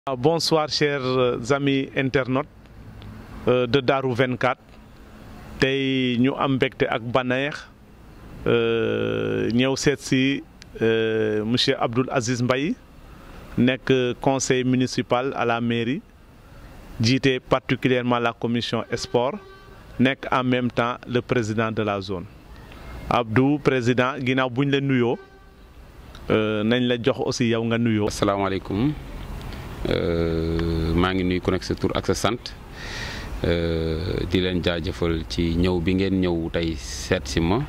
Bonsoir chers amis internautes de Darou 24 tey ñu am mbégte ak bànneex ñëw seet si monsieur Abdoul Aziz Mbaye nekk conseiller municipal à la mairie jiite particulièrement la commission sport nekk en même temps le président de la zone. Abdou président ginnaaw bu ñu la nuyoo nañ la jox aussi yow nga nuyoo. asalaamaaleykum. maa ngi nuyu ku nekk sa tur ak sa sant di leen jaajëfal ci ñëw bi ngeen ñëw tey seet si ma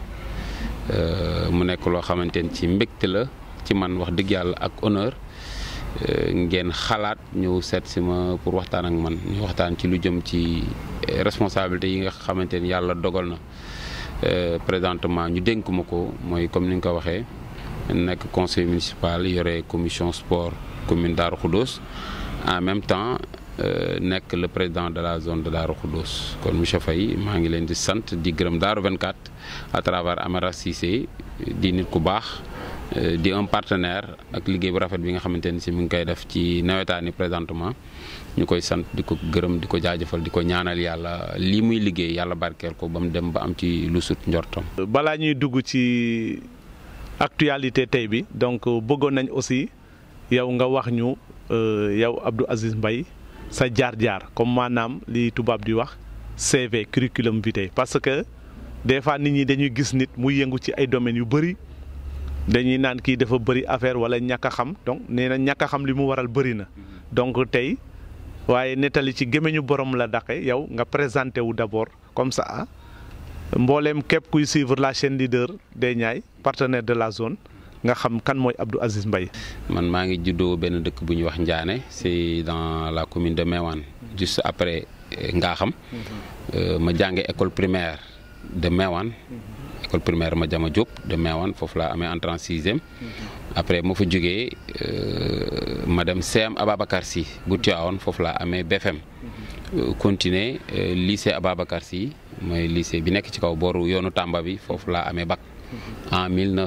mu nekk loo xamante ni ci mbégte la ci man wax dëgg yàlla ak honneur ngeen xalaat ñëw seet si ma pour waxtaan ak man ñu waxtaan ci lu jëm ci responsabilité yi nga xamante ni yàlla dogal na présentement ñu dénk ma ko mooy comme ni nga ko waxee nekk conseil municipal yore commission sport commune Darou Khoudoss en même temps nekk le président de la zone de Darou Khoudoss kon monsieur Faye maa ngi leen di sant di gërëm Darou 24 à travers Amara Cissé di nit ku baax di un partenaire ak liggéey bu rafet bi nga xamante ni si mu ngi koy def ci nawetaani présentement ñu koy sant di ko gërëm di ko jaajëfal di ko ñaanal yàlla lii muy liggéey yàlla barkeel ko ba mu dem ba am ci lu sut njortam. balaa ñuy dugg ci actualité tey bi donc bëggoon nañ aussi yow nga wax ñu yow Abdou Aziz Mbaye sa jaar-jaar comme maanaam li tubaab di wax CV curriculum vitae parce que des fois nit ñi dañuy gis nit muy yëngu ci ay domaines yu bëri dañuy naan kii dafa bëri affaire wala ñàkk a xam donc nee na ñàkk a xam li mu waral bëri na donc tey waaye nettali ci gémmiñu borom la daqe yow nga présenté wu d'abord comme ça mbooleem képp kuy suivre la chaîne leader des Niayes partenaire de la zone nga xam kan mooy Abdou Aziz Mbaye. man maa ngi juddoo benn dëkk bu ñuy wax Ndiané c'est dans la commune de Mewane juste après Ngaxam ma jànge école primaire de Mewane école primaire Madiama Diop de Mewane foofu laa amee entrée en sixième après ma fa jógee ma dem CM Ababacar Sy bu Tivaouane foofu laa amee BFM continuer lycée Ababacar Sy mooy lycée bi nekk ci kaw booru yoonu Tamba bi foofu laa amee bac en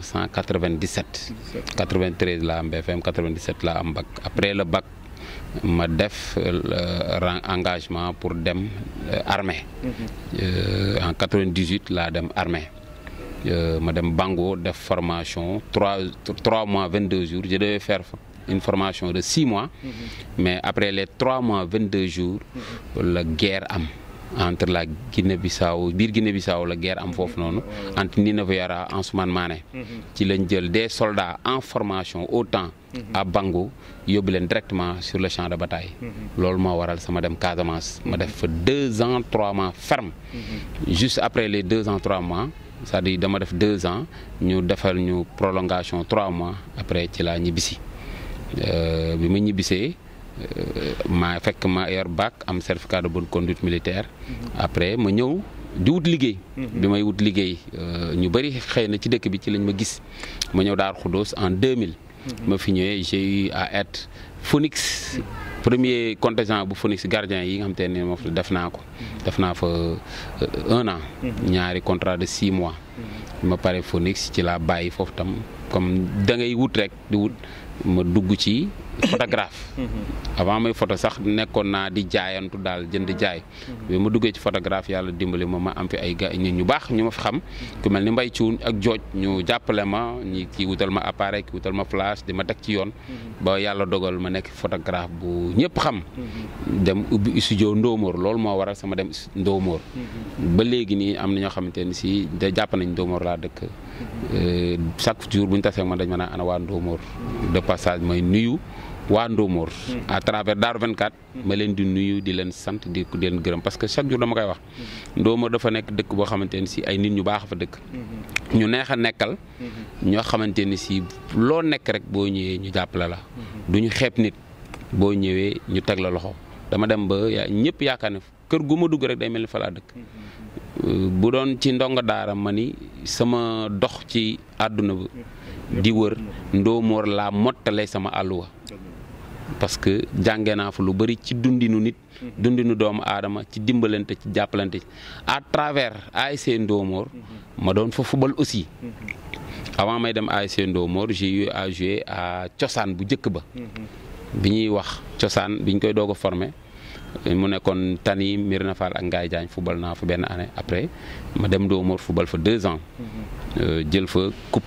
1997 93 la am BFM 97 la am bac après le bac ma def engagement pour dem armée en 98 laa dem armée ma dem Bango def formation 3 mois 22 jours je devais faire une formation de 6 mois mais après les 3 mois 22 jours la guerre am entre la Guinée-Bissau biir Guinée-Bissau la guerre am foofu noonu entre Nineve Yara Ansoumana Mané ci lañ jël des soldats en formation au temps à Bango yóbbu leen directement sur le champ de bataille loolu moo waral sama dem Casamance ma def fa 2 ans 3 mois ferme juste après les 2 ans 3 mois c'est-à-dire dama def 2 ans ñu defal ñu prolongation 3 mois après ci laa ñibbisi bi ma ñibbisee ma fekk ma yor bac am certificat de bonne conduite militaire après ma ñëw di wut liggéey bi may wut liggéey ñu bëri xëy na ci dëkk bi ci lañ ma gis ma ñëw Darou Khoudoss en 2000 ma fi ñëwee j'ai eu à être Phoenix premier contingent bu Phoenix gardien yi nga xam te ne moom def naa fa 1 an ñaari contrat de 6 mois ma pare Phoenix ci laa bàyyi foofu tam comme da ngay wut rek di wut ma dugg ci photographe avant may photo sax nekkoon naa di jaayantu daal jënd jaay bi ma duggee ci photographe yàlla dimbali ma am fi ay nit ñu baax ñu ma fi xam ku mel ni Mbaye Thioune ak Jooj ñu jàppale ma ñi kii wutal ma appareil ki wutal ma flash di ma teg ci yoon ba yàlla dogal ma nekk photographe bu ñëpp xam dem ubbi studio Ndomor loolu moo waral sama dem Ndomor ba léegi nii am na ñoo xamante ni si da jàpp nañ Ndomor laa dëkk chaque jour bu ñu tasee man dañ mën a ana waa Ndomor de passage may nuyu waa Ndomor à travers Darou 24 ma leen di nuyu di leen sant di leen gërëm parce que chaque jour dama koy wax Ndomor dafa nekk dëkk boo xamante ni si ay nit ñu baax fa dëkk ñu neex a nekkal ñoo xamante ni si loo nekk rek boo ñëwee ñu jàppale la du ñu xeeb nit boo ñëwee ñu teg la loxo dama dem ba ñëpp yaakaar ne kër gu ma dugg rek day mel ni fa laa dëkk bu doon ci ndongo daara ma ni sama dox ci àdduna bi di wër Ndomor laa mottale sama àlluwa parce que jàngee naa fa lu bëri ci dundinu nit dundinu doomu aadama ci dimbalante ci jàppalante à travers ASC Ndomor ma doon fa football aussi avant may dem ASC Ndomor j'ai eu à jouer à cosaan bu njëkk ba bi ñuy wax cosaan bi ñu koy doog a formé mu nekkoon Tani Mirna Fall ak Ngaye Diagne football naa fa benn année après ma dem Ndomor football fa 2 ans jël fa coupe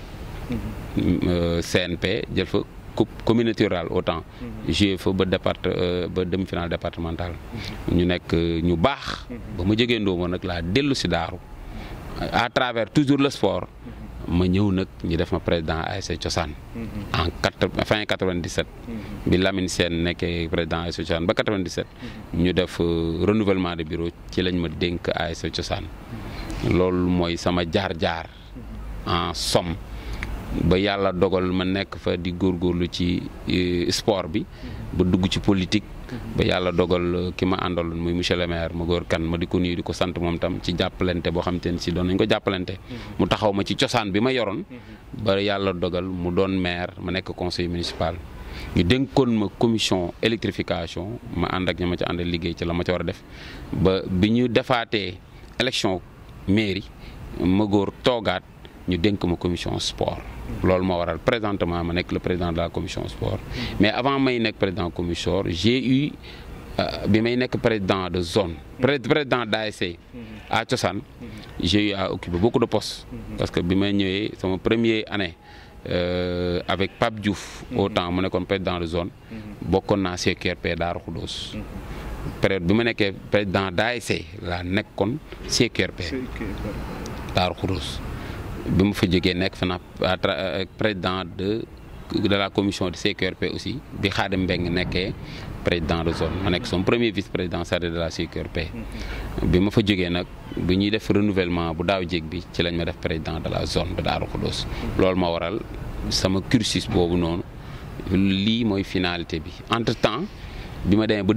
CNP jël fa coupe communauté rurale autant joué fa ba ba demi-finale départementale ñu nekk ñu baax ba ma jógee Ndomor nag laa dellu si Daaru à travers toujours le sport ma ñëw nag ñu def ma président ASC Cosaan en fin 97 bi Lamine Sène nekkee président ASC Cosaan ba 97 ñu def renouvellement de bureau ci lañ ma dénk ASC Cosaan loolu mooy sama jaar-jaar en somme ba yàlla dogal ma nekk fa di góorgóorlu ci sport bi ba dugg ci politique ba yàlla dogal ki ma àndaloon muy monsieur le maire Magor Kane ma di ko nuyu di ko sant moom tam ci jàppalante boo xam te ne si doon nañ ko jàppalante mu taxaw ma ci cosaan bi ma yoroon ba yàlla dogal mu doon maire ma nekk conseil municipal ñu dénkoon ma commission électrification ma ànd ak ña ma ci àndal liggéey ci la ma ci war a def ba bi ñu defaatee élection mairie Magor toogaat ñu dénk ma commission sport loolu moo waral présentement ma nekk le président de la commission sport mais avant may nekk président commission j'ai eu bi may nekk président de zone président d'ASC à Cosaan j'ai eu à occuper beaucoup de postes parce que bi may ñëwee sama première année avec Pape Diouf autant mu nekkoon président de zone bokkoon naa CQRP Daaru Xudoos période bi ma nekkee président d'ASC laa nekkoon CQRP Daaru Xudoos bi ma fa jógee nekk fa na président de la commission de CQRP aussi bi Khadim Mbeng nekkee président de zone ma nekk son premier vice-président chargé de la CQRP bi ma fa jógee nag bi ñuy def renouvellement bu daaw jéeg bi ci lañ ma def président de la zone de Daaru Xudoos loolu ma waral sama cursus boobu noonu lii mooy finalité bi entre temps bi ma demee ba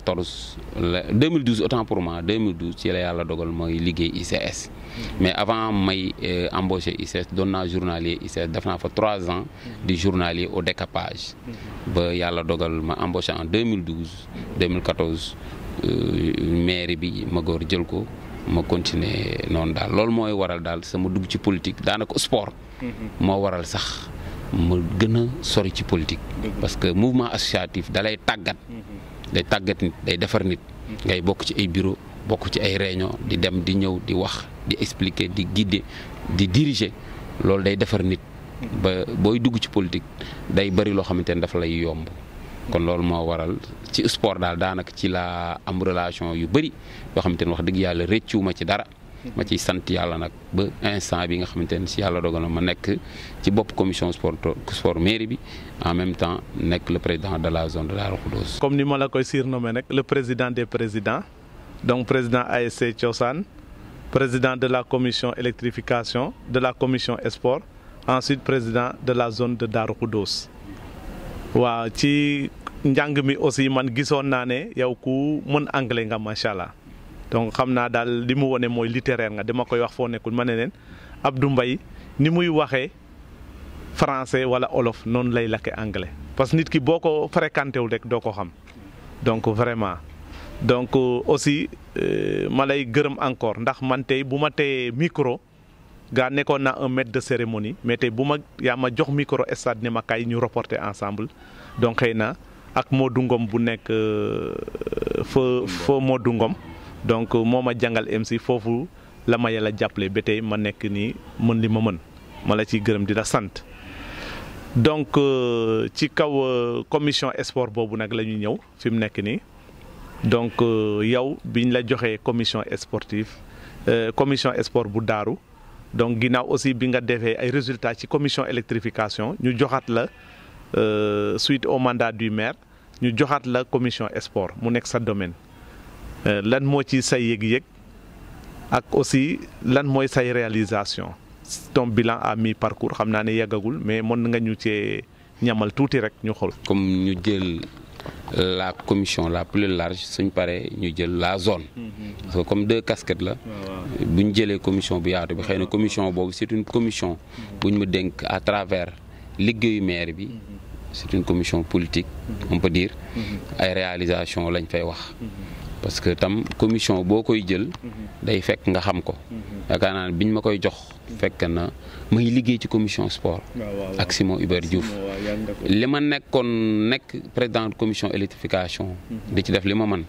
2012 autant pour moi 2012 ci la yàlla dogal mooy liggéey ICS mais avant may embauché ICS doon naa journalier ICS def naa fa 3 ans di journalier au décapage ba yàlla dogal ma embauché en 2014 mairie bi Magor jël ko ma continuer noonu daal loolu mooy waral daal sama dugg ci politique daanaka sport moo waral sax ma gën a sori ci politique parce que mouvement associatif dalay tàggat day tàggat nit day defar nit ngay bokk ci ay bureau bokk ci ay réunion di dem di ñëw di wax di expliquer di guider di diriger loolu day defar nit ba booy dugg ci politique day bari loo xamante ne dafa lay yomb kon loolu moo waral ci sport daal daanaka ci la am relation yu bari yoo xamante ne wax dëgg yàlla rëccuwuma ci dara ma ciy sant yàlla nag ba instant bi nga xamante ne si yàlla dogal na ma nekk ci bopp commission sport mairie bi en même temps nekk le président de la zone de Daaru Xudoos. comme ni ma la koy surnommé nag le président des présidents donc président ASC Cosaan président de la commission électrification de la commission sport ensuite président de la zone de Daaru Xudoos. waaw ci njàng mi aussi man gisoon naa ne yow ku mën anglais nga macha allah. donc xam naa daal li mu wone mooy littéraire nga dama koy wax foo nekkul ma ne leen Abdou Mbaye ni muy waxee français wala olof noonu lay lakke anglais parce que nit ki boo ko fréquenté wul rek doo ko xam donc vraiment donc aussi ma lay gërëm encore ndax man tey bu ma teyee micro gaa nekkoon naa un maître de cérémonie mais tey bu ma yaa ma jox micro stade ne ma kay ñu reporter ensemble donc xëy na ak Modou Ngom bu nekk fa Modou Ngom donc moo ma jàngal MC foofu la ma yàlla jàppale ba tey ma nekk nii mën li ma mën ma la ciy gërëm di la sant donc ci kaw commission sport boobu nag la ñu ñëw fi mu nekk nii donc yow biñ la joxee commission sportive commission sport bu Daaru donc ginnaaw aussi bi nga defee ay résultats ci commission électrification ñu joxaat la suite au mandat du maire ñu joxaat la commission sport mu nekk sa domaine. lan moo ci say yëg-yëg ak aussi lan mooy say réalisation ton bilan à mi-parcours xam naa ne yàggagul mais mën nga ñu cee ñamal tuuti rek ñu xool. comme ñu jël la commission la plus large suñ paree ñu jël la zone. parce que comme 2 casquettes la. bu ñu jëlee commission bu yaatu bi xëy na commission boobu c'est une commission bu ñu ma dénk à travers liggéeyu maire bi. c'est une commission politique on peut dire ay réalisation lañ fay wax parce que tam commission boo koy jël day fekk nga xam ko yaakaar naa ne biñ ma koy jox fekk na may liggéey ci commission sport ak Simon Hubert Diouf li ma nekk président commission électrification di ci def li ma mën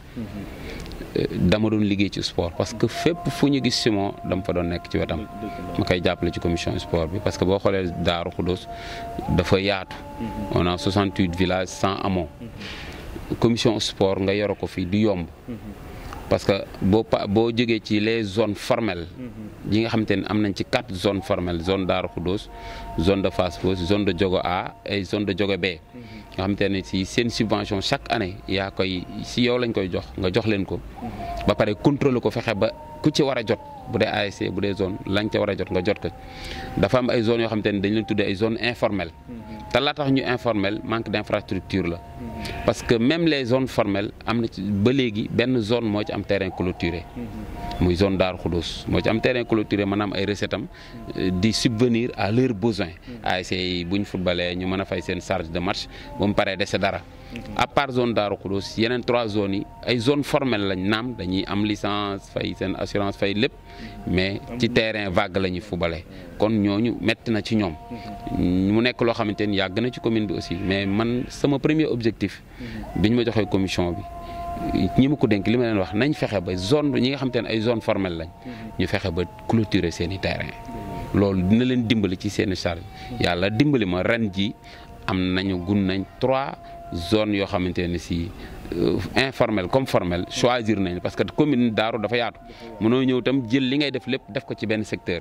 dama doon liggéey ci sport parce que fépp fu ñu gis Simon dama fa doon nekk ci wetam ma koy jàppale ci commission sport bi parce que boo xoolee Daaru Xudoos dafa yaatu on a 68 villages 100 hameaux commission sport nga yoro ko fii du yomb parce que boo jógee ci les zones formelles yi nga xamante ne am nañ ci 4 zones formelles zone Daaru Xudoos zone de Fass Fosse zone de Diogo A et zone de Diogo B nga xamante ne si seen subvention chaque année yaa koy si yow lañ koy jox nga jox leen ko ba pare contrôler ko fexe ba ku ci war a jot bu dee ASC bu dee zone lañ ca war a jot nga jot ko dafa am ay zones yoo xamante ne dañ leen tuddee ay zones informelles te la tax ñu informel manque d'infrastructure la parce que même les zones formelles am na ci ba léegi benn zone moo ci am terrain clôturé muy zone Daaru Xudoos moo ci am terrain clôturé maanaam ay recettes am di subvenir à leurs besoins ASC yi bu ñu footballee ñu mën a fay seen charge de match ba mu paree dese dara à part zone Daaru Xudoos yeneen 3 zones yi ay zones formelles lañ naam dañuy am licence fay seen assurance fay lépp mais ci terrain vague la ñuy footballee kon ñooñu metti na ci ñoom mu nekk loo xamante ni yàgg na ci commune bi aussi mais man sama premier objectif biñ ma joxee commission bi ñi ma ko dénk li ma leen wax nañ fexe ba zone ñi nga xamante ne ay zone formelle lañ ñu fexe ba clôturer seen i terrain loolu dina leen dimbali ci seen i charge yàlla dimbali ma ren ji am nañu gun nañ 3 zones yoo xamante ne si informel comme formel choisir nañ parce que commune Daaru dafa yaatu mënoo ñëw itam jël li ngay def lépp def ko ci benn secteur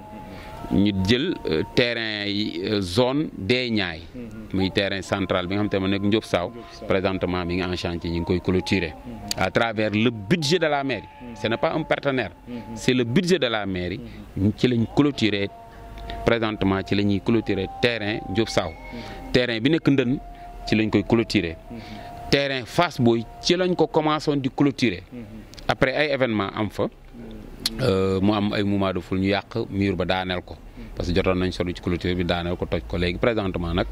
ñu jël terrain yi zone des Niayes muy terrain central bi nga xam te ne nekk Ndiop Saw présentement mi ngi en chantier ñu ngi koy clôturer à travers le budget de la mairie ce n'est pas un partenaire c'est le budget de la mairie ci lañ clôturer présentement ci la ñuy clôturer terrain Ndiop Saw terrain bi nekk Ndën ci lañ koy clôturer terrain Fass Boye ci lañ ko commencé woon di clôturer après ay événement am fa mu am ay mouvement de foule ñu yàq mur ba daaneel ko parce que jotoon nañ solu ci clôture bi daaneel ko toj ko léegi présentement nag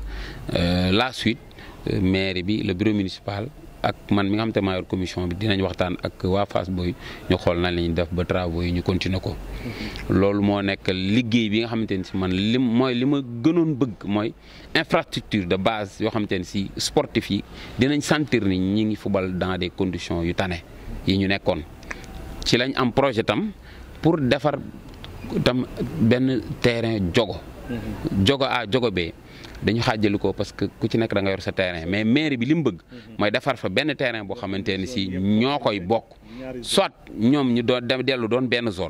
la suite mairie bi le bureau municipal ak man mi nga xam te maa yor commission bi dinañ waxtaan ak waa Fass Boye ñu xool nañ la ñuy def ba travaux yi ñu continuer ko loolu moo nekk liggéey bi nga xamante ne si man li ma gënoon bëgg mooy infrastructure de base yoo xamante ne si sportif yi dinañ sentir ni ñi ngi fubal dans des conditions yu tane yi ñu nekkoon ci lañ am projet tam pour defar tam benn terrain jogo A jogo B dañu xaajali ko parce que ku ci nekk da nga yor sa terrain mais mairie bi li mu bëgg mooy defar fa benn terrain boo xamante ne si ñoo koy bokk soit ñoom ñu doon dellu doon benn zone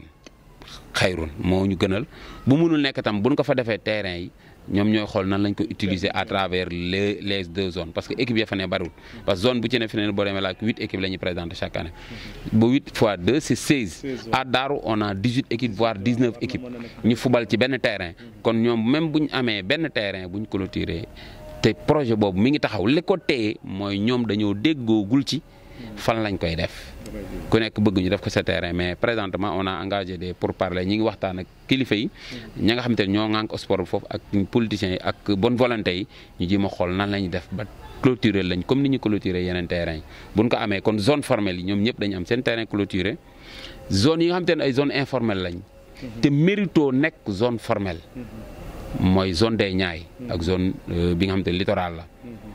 xayrun moo ñu gënal bu mënul nekk tam buñ ko fa defee terrain yi ñoom ñooy xool nan lañ ko utiliser à travers les 2 zones parce que équipe ya fa ne bariwul parce que zone bu ci ne fi ne boo demee la 8 équipes la ñuy présenter chaque année ba 8 fois 2 c'est 16 à Daaru on a 18 équipes voire 19 équipes ñu fubal ci benn terrain kon ñoom même bu ñu amee benn terrain bu ñu clôturer te projet boobu mi ngi taxaw li ko téye mooy ñoom dañoo déggoogul ci fan lañ koy def ku nekk bëgg ñu def ko sa terrain mais présentement on a engagé des pourparlers ñi ngi waxtaan ak kilifa yi ña nga xamante ne ñoo ŋànk sport bi foofu ak politiciens yi ak bonne volonté yi ñu jéem a xool nan la ñuy def ba clôturer lañ comme ni ñu clôturer yeneen terrain yi buñ ko amee kon zone formelle yi ñoom ñëpp dañu am seen terrain clôturé zone yi nga xamante ne ay zone informelle lañ te mérito nekk zone formelle mooy zone des Niayes ak zone bi nga xamante ne littoral la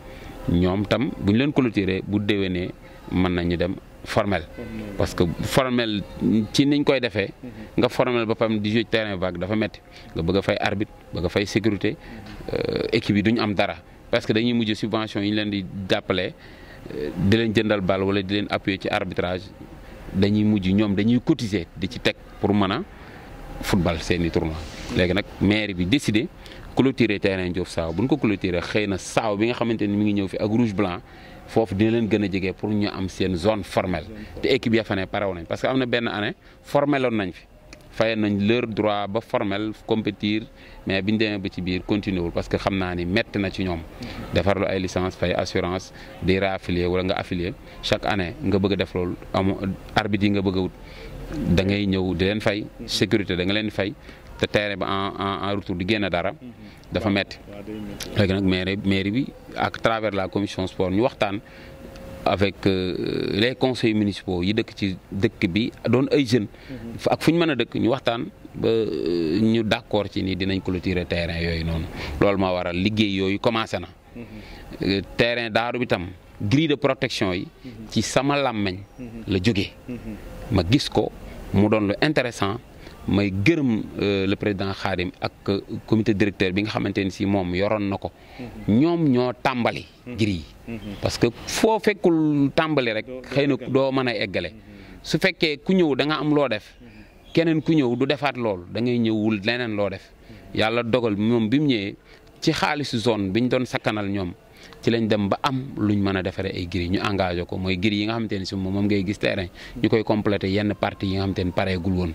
ñoom tam bu ñu leen clôturer bu déwénee mën nañu dem formel parce que formel ci niñ koy defee nga formel ba pam di jouer terrain vague dafa métti nga bëgg a fay arbitre bëgg a fay sécurité équipe yi duñu am dara parce que dañuy mujj subvention yi ñu leen di jàppale di leen jëndal bal wala di leen appuyer ci arbitrage dañuy mujj ñoom dañuy cotiser di ci teg pour mën a football seeni tournoi léegi nag mairie bi décidé clôturer terrain Ndiop Saw bu ñu ko clôturer xëy na Saw bi nga xamante ni mi ngi ñëw fi ak rouge blanc foofu dina leen gën a jege pour ñu am seen zone formelle te équipe ya fa ne parew nañ parce que am na benn année formeloon nañ fi fayal nañ leur droit ba formel compétir mais biñ demee ba ci biir continué wul parce que xam naa ni métti na ci ñoom defar lu ay licence fay assurance di réaffilier wala nga affilier chaque année nga bëgg a def loolu amu arbitre yi nga bëgg a wut da ngay ñëw di leen fay sécurité da nga leen fay te terrain ba en retour di génn dara dafa metti léegi nag mairie bi à travers la commission sport ñu waxtaan avec les conseils municipaux yi dëkk ci dëkk bi doon ay jeunes. ak fu ñu mën a dëkk ñu waxtaan ba ñu d'accord ci ni dinañ clôturer terrain yooyu noonu loolu moo waral liggéey yooyu commencé na. terrain daaru bi tam grille de protection yi ci sama làmmeñ la jógee. ma gis ko mu doon lu intéressant may gërëm le président Khadim ak comité directeur bi nga xamante ni si moom yoroon na ko. ñoom ñoo tàmbali grille yi. parce que foo fekkul tàmbali rek xëy na doo mën a eggale su fekkee ku ñëw da nga am loo def keneen ku ñëw du defaat loolu da ngay ñëwul leneen loo def yàlla dogal moom bi mu ñëwee ci xaalisu zone bi ñu doon sakkanal ñoom ci lañ dem ba am luñ mën a defaree ay grilles ñu engagé ko mooy grilles yi nga xamante ne si moom ngay gis terrain ñu koy complété yenn parties yi nga xamante ne pareegul woon.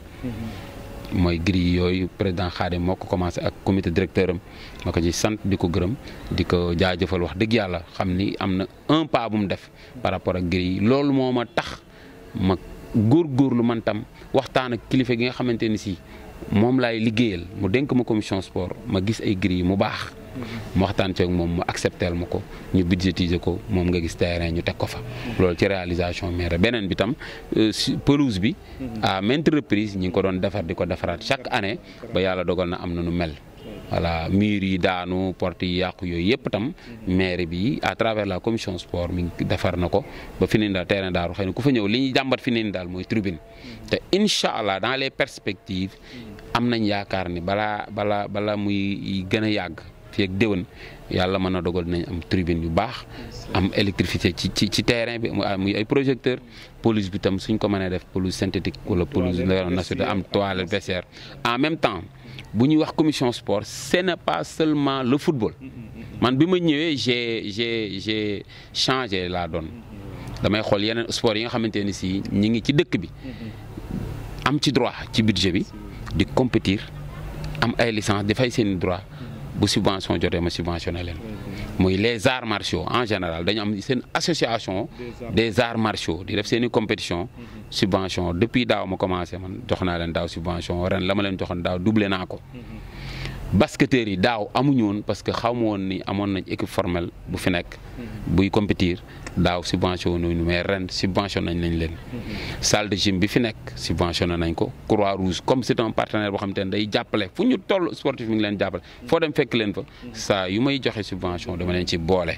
mooy grilles yooyu président Khadim moo ko commencé ak comité directeur am ma ko ci sant di ko gërëm di ko jaajëfal wax dëgg yàlla xam ni am na un pas bu mu def par rapport ak grilles yi loolu moo ma tax ma góorgóorlu man tam waxtaan ak kilifa gi nga xamante ni si moom laay liggéeyal mu dénk ma commission sport ma gis ay grilles mu baax. mu waxtaan ci ak moom mu accepteel ma ko ñu budgétiser ko moom nga gis terrain ñu teg ko fa. loolu ci réalisation maire beneen bi tam pelouse bi. à maintes reprises ñi ngi ko doon defar di ko defaraat chaque année ba yàlla dogal na am na nu mel. voilà mur yi daanu porte yi yàqu yooyu yëpp tam maire bi à travers la commission sport mi ngi defar na ko ba fi nii daal terrain daaru xëy na ku fa ñëw li ñuy jàmbat fi nii daal mooy tribune te incha allah dans les perspectives am nañ yaakaar ni balaa muy gën a yàgg. fii ak déwén yàlla mën na dogal dinañ am tribune yu baax am électricité ci terrain bi muy ay projecteur pelouse bi tam suñ ko mënee def pelouse synthétique wala pelouse nationale am toilette vestiaire en même temps bu ñuy wax commission sport ce n'est pas seulement le football man bi ma ñëwee j'ai changé la donne damay xool yeneen sport yi nga xamante ni si ñi ngi ci dëkk bi am ci droit ci budget bi di compétir am ay licence di fay seen droit bu subvention jotee ma subventionné leen muy les arts martiaux en général dañu am seen association des arts martiaux di def seen i compétition subvention depuis daaw ma commencé man jox naa leen daaw subvention ren la ma leen joxoon daaw doublé naa ko. basketteurs yi daaw amuñu woon parce que xaw ma woon ni amoon nañ équipe formelle bu fi nekk buy compétir daaw subvention nañu mais ren subvention nañ leen. salle de gym bi fi nekk subventionné nañ ko Croix Rouge comme c'est un partenaire boo xam te ne day jàppale fu ñu toll sportif mi ngi leen jàppale foo dem fekk leen fa saa yu may joxe subvention dama leen ci boole.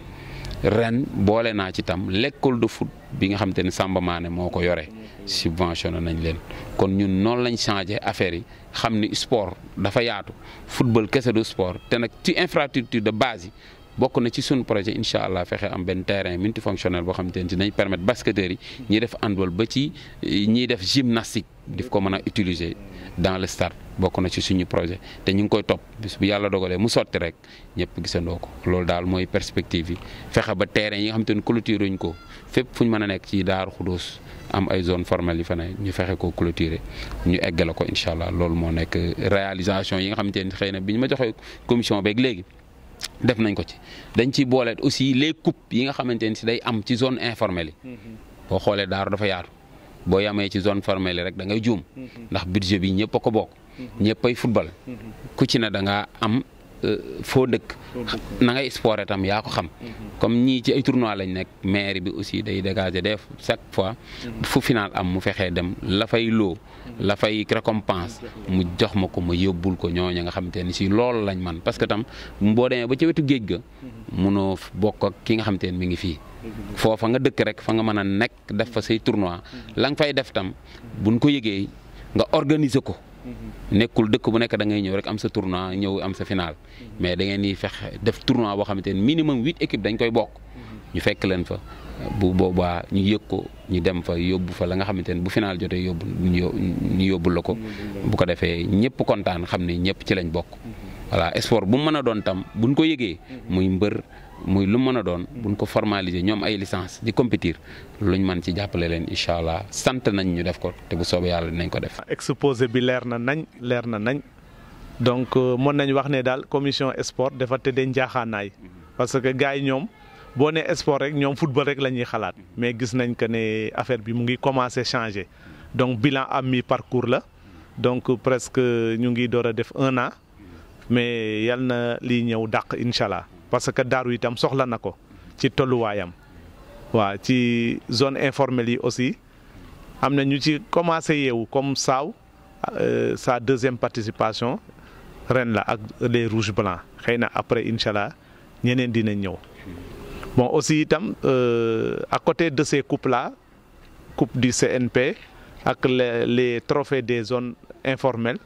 ren boole naa ci tam l'école de foot bi nga xam te ne Samba Mané moo ko yore subventionné nañ leen kon ñun noonu lañ changé affaire yi xam ni sport dafa yaatu football kese du sport te nag ci infrastructure de base yi bokk na ci suñu projet incha allah fexe am benn terrain multifonctionnel boo xam te ne dinañ permettre basketteurs yi ñiy def handball ba ci ñiy def gymnastique di ko mën a utiliser dans le stade bokk na ci suñu projet te ñu ngi koy topp bis bu yàlla dogalee mu sotti rek ñëpp gisandoo ko loolu daal mooy perspective yi fexe ba terrain yi nga xam te ne clôturer ñu ko fépp fu ñu mën a nekk ci Daaru Xudoos am ay zone formelle yi fa ne ñu fexe ko clôturer ñu eggale ko incha allah loolu moo nekk réalisation yi nga xamante ne xëy na bi ñu ma joxee commission beeg léegi def nañ ko ci dañ ciy boole aussi les coupes yi nga xamante ne si day am ci zone informelle yi boo xoolee Daaru dafa yaatu boo yamee ci zone formelle yi rek da ngay juum ndax budget bi ñëpp a ko bokk ñëpp ay football ku ci ne da ngaa am foo dëkk na ngay sporté tam yaa ko xam comme ñii ci ay tournoi lañ nekk maire bi aussi day dégager def chaque fois fu final am mu fexee dem la fay loo la fay récompense mu jox ma ko ma yóbbul ko ñooñu nga xamante ni si loolu lañ man parce que tam boo demee ba ci wetu géej ga munoo bokk ak ki nga xamante ne mi ngi fii foofa nga dëkk rek fa nga mën a nekk def fa say tournoi la nga fay def tam buñ ko yëgee nga organiser ko nekkul dëkk bu nekk da ngay ñëw rek am sa tournoi ñëw am sa final mais da ngeen di fexe def tournoi boo xamante ne minimum 8 équipes dañ koy bokk ñu fekk leen fa bu boobaa ñu yëg ko ñu dem fa yóbbu fa la nga xamante ne bu final jotee yóbbu ñu yóbbul la ko bu ko defee ñëpp kontaan xam ne ñëpp ci lañ bokk. voilà sport bu mu mën a doon tam buñ ko yëgee muy mbër muy lu mën a doon buñ ko formaliser ñoom ay licence di compétir luñ mën ci jàppale leen incha allah sant nañ ñu def ko te bu soobee yàlla dinañ ko def. exposé bi leer na nañ donc mën nañ wax ne daal commission sport dafa tëddee njaaxaanaay parce que gars yi ñoom boo nee sport rek ñoom football rek la ñuy xalaat mais gis nañ que ne affaire bi mu ngi commencé changer donc bilan am mi parcours la donc presque ñu ngi door a def 1 an mais yal na lii ñëw dàq incha allah parce que daaru itam soxla na ko ci tolluwaayam waaw ci zone informelle yi aussi am na ñu ci commencé yeewu comme Saaw sa deuxième participation ren la ak les rouges blancs xëy na après incha allah ñeneen dinañ ñëw. Bon aussi itam à côté de ces coupes là coupe du CNP ak les trophées des zones informelles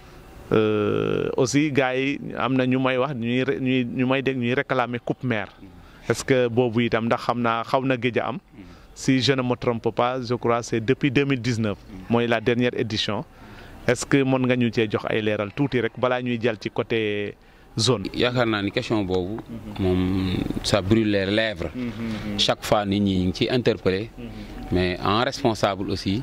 aussi gars yi am na ñu may wax ñu may dégg ñuy réclamer coupe maire. Est-ce que boobu itam ndax xam naa xaw na géej a am si je ne me trompe pas je crois c'est depuis 2019 mooy la dernière édition est-ce que mën nga ñu cee jox ay leeral tuuti rek balaa ñuy jàll ci côté zone. yaakaar naa ni question boobu moom ça brûle les lèvres chaque fois nit ñi ngi ciy interpellé mais en responsable aussi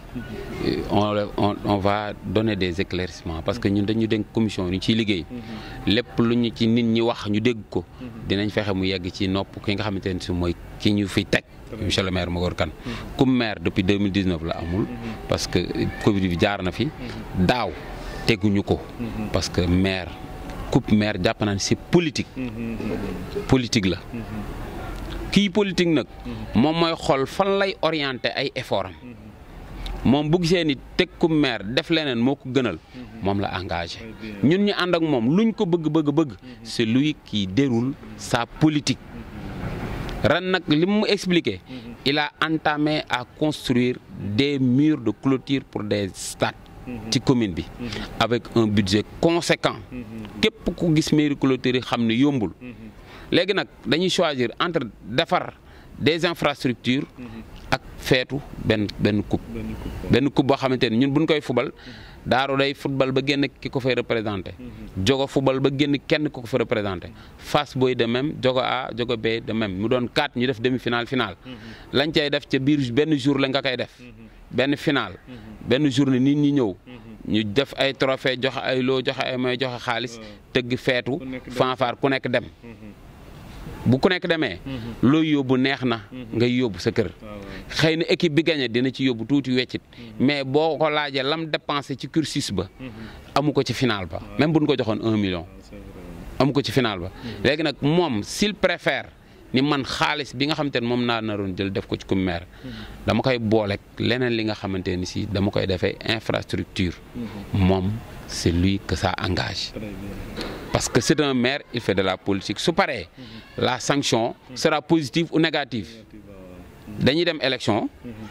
on va donner des éclaircissements parce que ñun dañu dénk commission ñu ciy liggéey lépp lu ñu ci nit ñi wax ñu dégg ko dinañ fexe mu yegg ci nopp ki nga xamante ne si mooy ki ñu fi teg monsieur le maire Magor Kane comme maire depuis 2019 la amul parce que Covid bi jaar na fi daaw teguñu ko parce que maire coupe maire jàpp naa ne c'est politique politique la kii politique nag moom mooy xool fan lay orienter ay effort am moom bu gisee ni teg coupe maire def leneen moo ko gënal moom la engagé ñun ñu ànd ak moom luñ ko bëgg c'est lui qui déroule sa politique ren nag li mu expliqué il a entamé à construire des murs de clôture pour des stades ci commune bi avec un budget conséquent képp ku gis mairie clôture yi xam ne yombul léegi nag dañuy choisir entre defar des infrastructures ak feetu benn coupe boo xamante ni ñun buñ koy fubal Daaru day football ba génn ki ko fay représenté Jogo football ba génn kenn ko fa représenté Fass Boy de même Jogo A Jogo B de même mu doon 4 ñu def demi-finale finale lañ cay def ca biir benn jour la nga koy def benn finale benn journée nit ñi ñëw ñu def ay trophée joxe ay loo joxe ay may joxe xaalis tëgg feetu fanfare ku nekk dem bu ku nekk demee looy yóbbu neex na ngay yóbbu sa kër xëy na équipe bi gagné dina ci yóbbu tuuti weccit mais boo ko laajee lam dépensé ci cursus ba amu ko ci final ba même bu ñu ko joxoon 1 million amu ko ci final ba léegi nag moom s'il préfère ni man xaalis bi nga xamante ne moom naa naroon jël def ko ci comme maire dama koy booleeg leneen li nga xamante ni si dama koy defee infrastructure moom c'est lui que ça engage parce que c'est un maire il fait de la politique su paree la sanction sera positive ou négative dañuy dem élection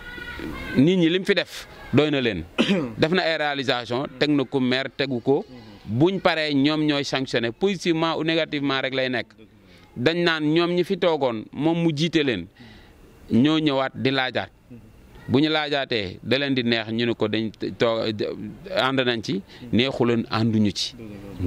nit ñi lim fi def doy na leen def na ay réalisation teg na ko maire tegu ko buñ paree ñoom ñooy sanctionné positivement ou négativement rek lay nekk dañ naan ñoom ñi fi toogoon moom mu jiite leen ñoo ñëwaat di laajaat bu ñu laajaatee da leen di neex ñu ne ko dañ toog ànd nañ ci neexu leen ànduñu ci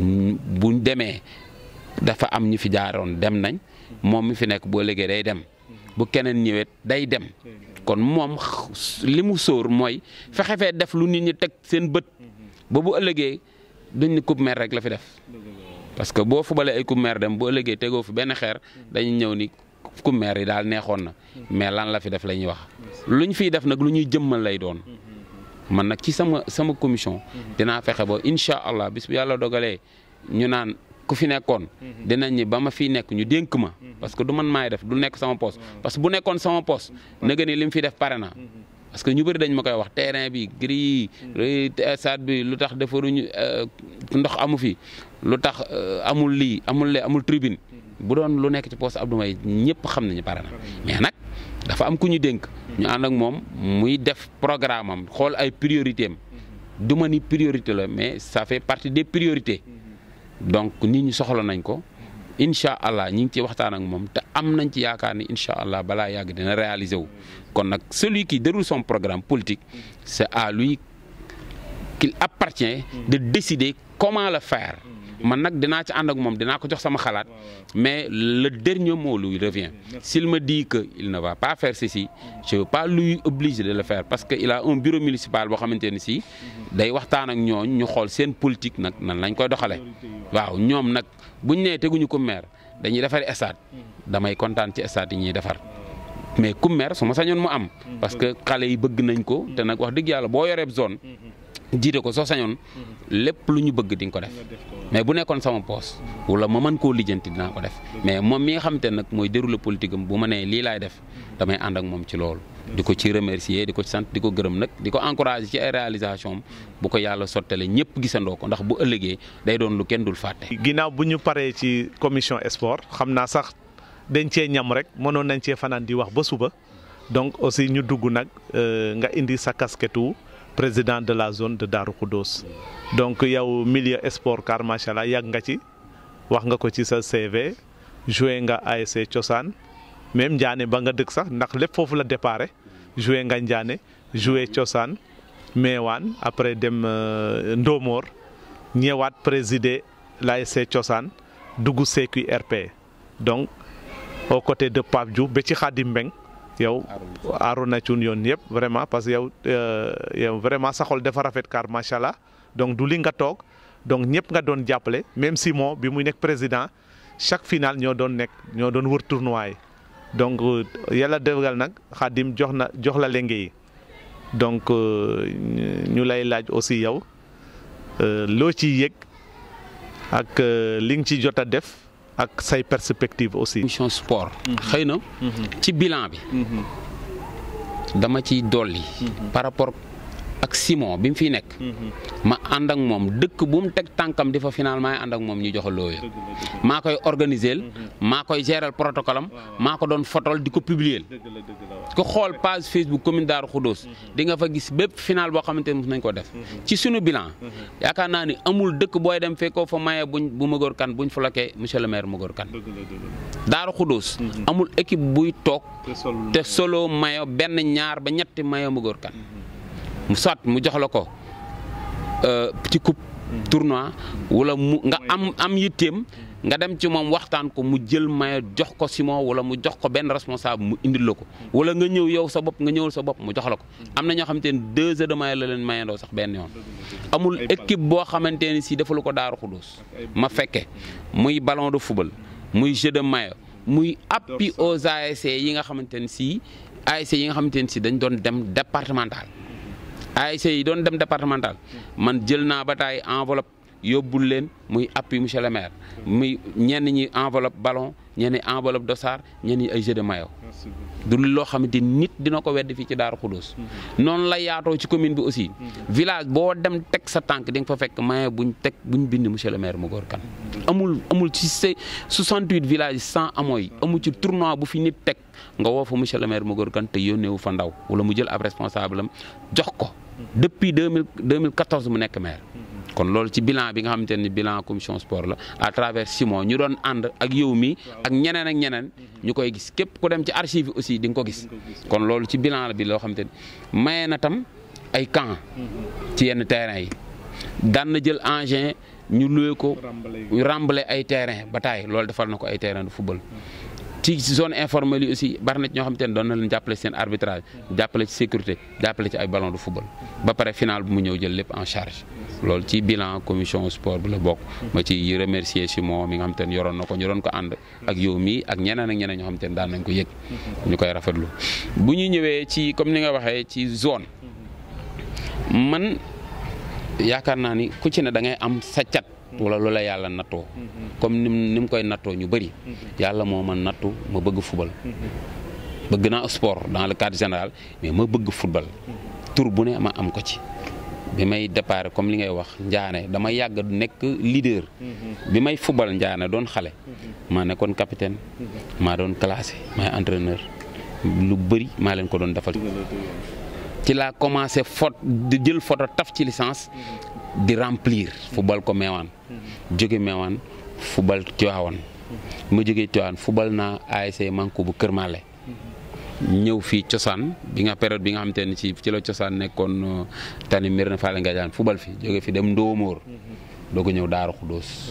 buñ demee dafa am ñu fi jaaroon dem nañ moom mi fi nekk boo léegi day dem bu keneen ñëwet day dem kon moom li mu sóor mooy fexe fee def lu nit ñi teg seen bët ba bu ëllëgee duñ ni coupe maire rek la fi def parce que boo fubalee ay coupe maire dem bu ëllëgee tegoo fi benn xeer dañuy ñëw ni coupe maire yi daal neexoon na mais lan la fi def la ñuy wax luñ fiy def nag lu ñuy jëmmal lay doon man nag ci sama commission dinaa fexe ba incha allah bis bu yàlla dogalee ñu naan ku fi nekkoon dinañ ñi ba ma fiy nekk ñu dénk ma parce que du man maay def du nekk sama poste parce que bu nekkoon sama poste na nga ni li mu fi def pare na parce que ñu bëri dañ ma koy wax terrain bi gris stade bi lu tax defaruñu ndox amu fi lu tax amul lii amul lee amul tribune bu doon lu nekk ci poste Abdou Mbaye ñëpp xam nañu pare na mais nag dafa am ku ñu dénk ñu ànd ak moom muy def programme am xool ay priorité am du ma ni priorité la mais ça fait partie des priorités donc nit ñi soxla nañ ko incha allah ñi ngi ci waxtaan ak moom te am nañ ci yaakaar ni incha allah balaa yàgg dina réaliser wu kon nag celui qui déroule son programme politique c'est à lui qu'il appartient de décider comment le faire man nag dinaa ci ànd ak moom dinaa ko jox sama xalaat mais le dernier mot lui revient s'il me dit que il ne va pas faire ceci je veux pas lui obliger de le faire parce que il a un bureau municipal boo xamante ne si day waxtaan ak ñooñ ñu xool seen politique nag nan lañ koy doxale waaw ñoom nag buñ nee teguñu ko maire dañuy defari stade damay kontaan ci stade yi ñuy defar mais ku maire su ma sañoon mu am parce que xale yi bëgg nañ ko te nag wax dëgg yàlla boo yoreeb zone jiite ko soo sañoon lépp lu ñu bëgg di nga ko def mais bu nekkoon sama poos wala ma mën koo lijjanti dinaa ko def mais moom mi nga xamante ne nag mooy déroulé politique am bu ma nee lii laay def damay ànd ak moom ci loolu. di ko ci remercier di ko ci sant di ko gërëm nag di ko encourager ci ay réalisation am bu ko yàlla sottalee ñëpp gisandoo ko ndax bu ëllëgee day doon lu kenn dul fàtte. ginnaaw bu ñu paree ci commission sport xam naa sax dañ cee ñam rek mënoon nañ cee fanaan di wax ba suba donc aussi ñu dugg nag nga indi sa casquette président de la zone de Darou Khoudoss donc yow milieu sport car macha allah yàgg nga ci wax nga ko ci sa CV joué nga ASC Cosaan même Ndiané ba nga dëkk sax ndax lépp foofu la déparé joué nga Ndiané joué Cosaan Meewaan après dem Ndomor ñëwaat présider l'ASC Cosaan dugg CQRP donc au côté de Pape Diouf ba ci Khadim Mbeng yow Arouna Thioune yoon yëpp vraiment parce que yow vraiment sa xol dafa rafet car macha allah donc du li nga toog donc ñëpp nga doon jàppale même Simon bi muy nekk président chaque final ñoo doon wër tournoi yi donc yàlla dégal nag Khadim jox la lenge yi donc ñu lay laaj aussi yow loo ciy yëg ak li nga ci jot a def ak say perspective aussi. commission sport. xëy na ci bilan bi. dama ciy dolli. par rapport ak Simon bi mu fiy nekk. ma ànd ak moom dëkk bu mu teg tànkam di fa finalement ànd ak moom ñu jox looyo maa koy organiser maa koy gérer protocole am maa ko doon fotol di ko publier. ku xool page Facebook commune Darou Khoudoss di nga fa gis bépp final boo xamante ne mos nañ ko def. ci sunu bilan yaakaar naa ni amul dëkk booy dem fekkoo fa maye bu Magor Kane buñ floqué monsieur le maire Magor Kane. Darou Khoudoss amul équipe buy toog te solo mayo benn ñaar ba ñetti mayo Magor Kane. mu soit mu jox la ko petit coupe tournoi wala mu nga am yitteem nga dem ci moom waxtaan ko mu jël mayo jox ko Simon wala mu jox ko benn responsable mu indil la ko wala nga ñëw yow sa bopp nga ñëwal sa bopp mu jox la ko. am na ñoo xamante ne 2 heures de mayo la leen mayandoo sax benn yoon. amul équipe boo xamante ne si defalu ko Darou Khoudoss ma fekke muy ballon de football muy jeu de mayo muy appui aux ASC yi nga xamante ne si ASC yi nga xamante ne si dañ doon dem départemental. ASC yi doon dem départemental man jël naa ba taay enveloppe yóbbul leen muy appui monsieur le maire muy ñenn ñi enveloppe ballon ñenn ñi enveloppe dossard ñenn ñi ay jeu de maillot du loo xamante nit dina ko wedd fii ci Darou Khoudoss noonu la yaatoo ci commune bi aussi village boo dem teg sa tànk di nga fa fekk maillot buñ bind monsieur le maire Magor Kane amul ci 68 villages sans amooy amul ci tournoi bu fi nit teg nga woo fa monsieur le maire Magor Kane te yónneewu fa ndaw wala mu jël ab responsable am jox ko depuis 2014 mu nekk maire. kon loolu ci bilan bi nga xamante ne bilan commission sport la à travers Simon ñu doon ànd ak yow mi ak ñeneen ñu koy gis képp ku dem ci archive aussi di nga ko gis. kon loolu ci bilan bi loo xamante ne maye na tam ay camp ci yenn terrain yi daan na jël engin ñu loué ko rembale ay terrain ba taay loolu defal na ko ay terrain de football. ci zone informelle yi aussi bari na ñoo xamante ne doon na leen jàppale seen arbitrage jàppale ci sécurité jàppale ci ay ballon de football ba pare final bu mu ñëw jël lépp en charge loolu ci bilan commission sport bi la bokk. ma ci remercier Simon mi nga xamante ne yoroon na ko ñu doon ko ànd ak yow mii ak ñeneen ñoo xamante ne daan nañ ko yëg ñu koy rafetlu. bu ñu ñëwee ci comme ni nga waxee ci zone man yaakaar naa ni ku ci ne da ngay am sa cat. wala loola yàlla nattoo comme ni mu koy nattoo ñu bëri yàlla moo ma nattu ma bëgg football bëgg naa sport dans le cadre général mais ma bëgg football tur bu ne ma am ko ci bi may départ comme li ngay wax Ndiané dama yàgg nekk leader bi may football Ndiané doon xale maa nekkoon capitaine maa doon classé maay entraîneur lu bëri maa leen ko doon defal ci laa commencé di jël photo taf ci licence di remplir football ko Meewaan jóge Meewaan football Tivaouane ma jógee Tivaouane football naa ASC Manko bu Kër Male ñëw fii cosaan bi nga période bi nga xamante ne ci la cosaan nekkoon tani mbir na Fale Ngadiane football fi jóge fi dem Ndoomoor doo ko ñëw Darou Khoudoss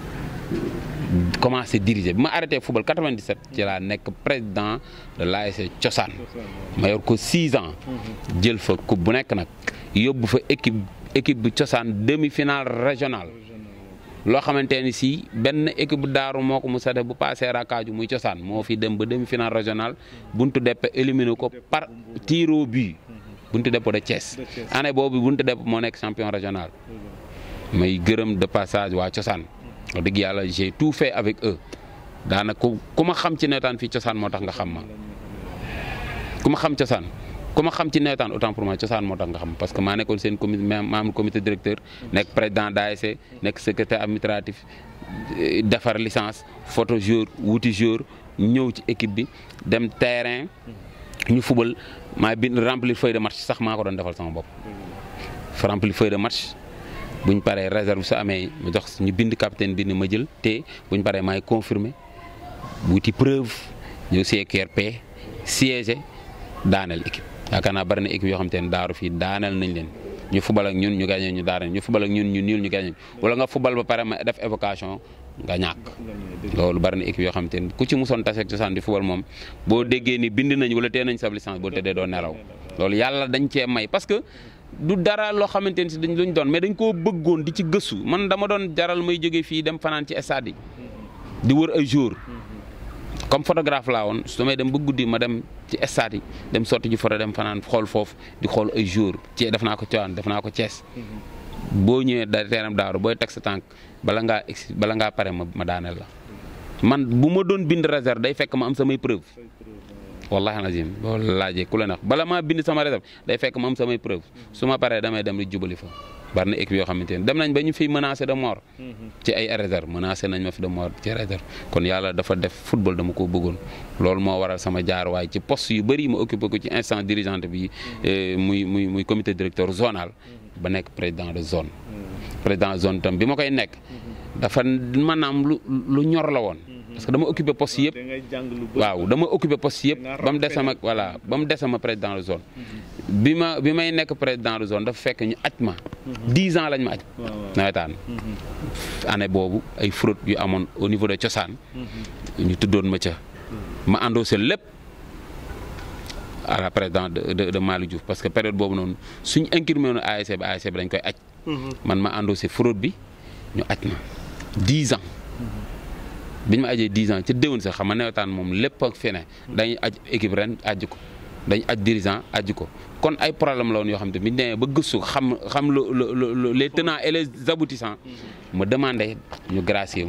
commencé diriger bi ma arrêté football 97 ci laa nekk président de l'ASC cosaan ma yor ko 6 ans jël fa coupe bu nekk nag yóbbu fa équipe bu cosaan demi-finale régionale loo xamante ni si benn équipe bu daaru moo ko mu sa def bu passé Rakaaju muy cosaan moo fi dem ba demi-finale régionale buntu deppe éliminé ko par tir au but Buntu Dépôt de Thiès. Année boobu Buntu Dépôt moo nekk champion régional. may gërëm de passage waa cosaan. wax dëgg yàlla j'ai tout fait avec eux daanaka ku ma xam ci nawetaan fii cosaan moo tax nga xam ma. ku ma xam cosaan ku ma xam ci nawetaan autant pour moi cosaan moo tax nga xam parce que maa nekkoon seen membre comité directeur nekk président d'ASC nekk secrétaire administratif defar licence photo jour wuti jour ñëw ci équipe bi dem terrain ñu fubal maa bind remplir feuille de match sax maa ko doon defal sama bopp. remplir feuille de match buñ paree réserve su amee ma jox ñu bind capitaine bi ni ma jël te buñ paree maay confirmer wuti preuve ñëw CQRP siège daaneel équipe. yaakaar naa bari na équipe yoo xam te ne daaru fii daaneel nañ leen ñu fubal ak ñun ñu gagné ñu daaneel ñu fubal ak ñun ñu niil ñu gagné wala nga fubal ba pare ma def évocation nga ñàkk. loolu bari na équipe yoo xam te ne ku ci musoon tase ak cosaan di fubal moom boo déggee ni bind nañ wala tee nañ sa licence boo tëddee doo nelaw loolu yàlla dañ cee may parce que du dara loo xamante ne si dañ luñ doon mais dañ koo bëggoon di ci gëstu man dama doon jaral may jógee fii dem fanaan ci stade yi di wër ay jour comme photographe laa woon su may dem ba guddi ma dem ci stade yi dem sotti ji photo dem fanaan xool foofu di xool ay jour ci def naa ko Tivaouane def naa ko Thiès boo ñëwee da teenam daaru booy teg sa tànk bala ngaa pare ma daaneel la man bu ma doon bind réserve day fekk ma am samay preuve wallahi lazim loolu laajee ku la neex bala maa bind sama réserve day fekk ma am samay preuve su ma paree damay dem di jubali fa bari na équipe yoo xamante ne dem nañ ba ñu fiy menacé de mort ci ay réserve menacé nañ ma fi de mort ci réserve kon yàlla dafa def football dama ko bëggoon loolu moo waral sama jaar waaye ci poste yu bëri ma occupé ko ci instant dirigeante bi muy comité directeur zonal ba nekk président de zone président de zone tam bi ma koy nekk dafa maanaam lu ñor la woon parce que dama occupé poste yëpp waaw dama occupé poste yëpp ba mu des sama voilà ba mu des sama président de zone bi may nekk président de zone dafa fekk ñu aj ma 10 ans lañ ma aj nawetaan année boobu ay fraude yu amoon au niveau de cosaan ñu tuddoon ma ca ma endossé lépp à la président de Malick Diouf parce que période boobu noonu suñ incriminé woon ASC bi dañ koy aj man ma endossé fraude bi ñu aj ma 10 ans biñ ma ajee 10 ans ci déwén sax xam nga nawetaan moom lépp ak fene dañuy aj équipe ren ajji ko dañuy aj dirigeant ajji ko kon ay problème la woon yoo xam te biñ demee ba gëstu xam les tenants et les aboutissants ma demandé ñu gracier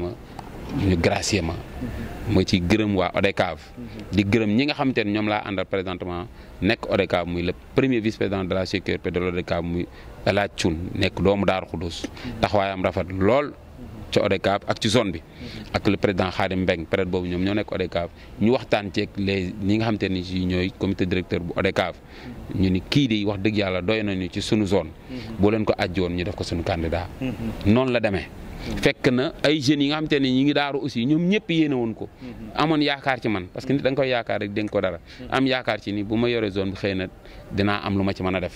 ma ma ci gërëm waa ODCAV di gërëm ñi nga xamante ne ñoom laa àndal présentement nekk ODCAV muy le premier vice président de la sécurité de l'ODCAV muy El Hadj Thioune nekk doomu Daaru Xudoos taxawaayam rafet lool ci ODCAV ak ci zone bi ak le président Khadim Mbeng période boobu ñoom ñoo nekk ODCAV ñu waxtaan ceeg ñi nga xamante ni si ñooy comité directeur bu ODCAV ñu ni kii di wax dëgg yàlla doy nañu ci sunu zone boo leen ko ajji woon ñu def ko sunu candidat noonu la demee fekk na ay jeunes yi nga xamante ne ñi ngi daaru aussi ñoom ñëpp yéene woon ko amoon yaakaar ci man parce que nit da nga koy yaakaar rek dénk ko dara am yaakaar ci ni bu ma yoree zone bi xëy na dinaa am lu ma ci mën a def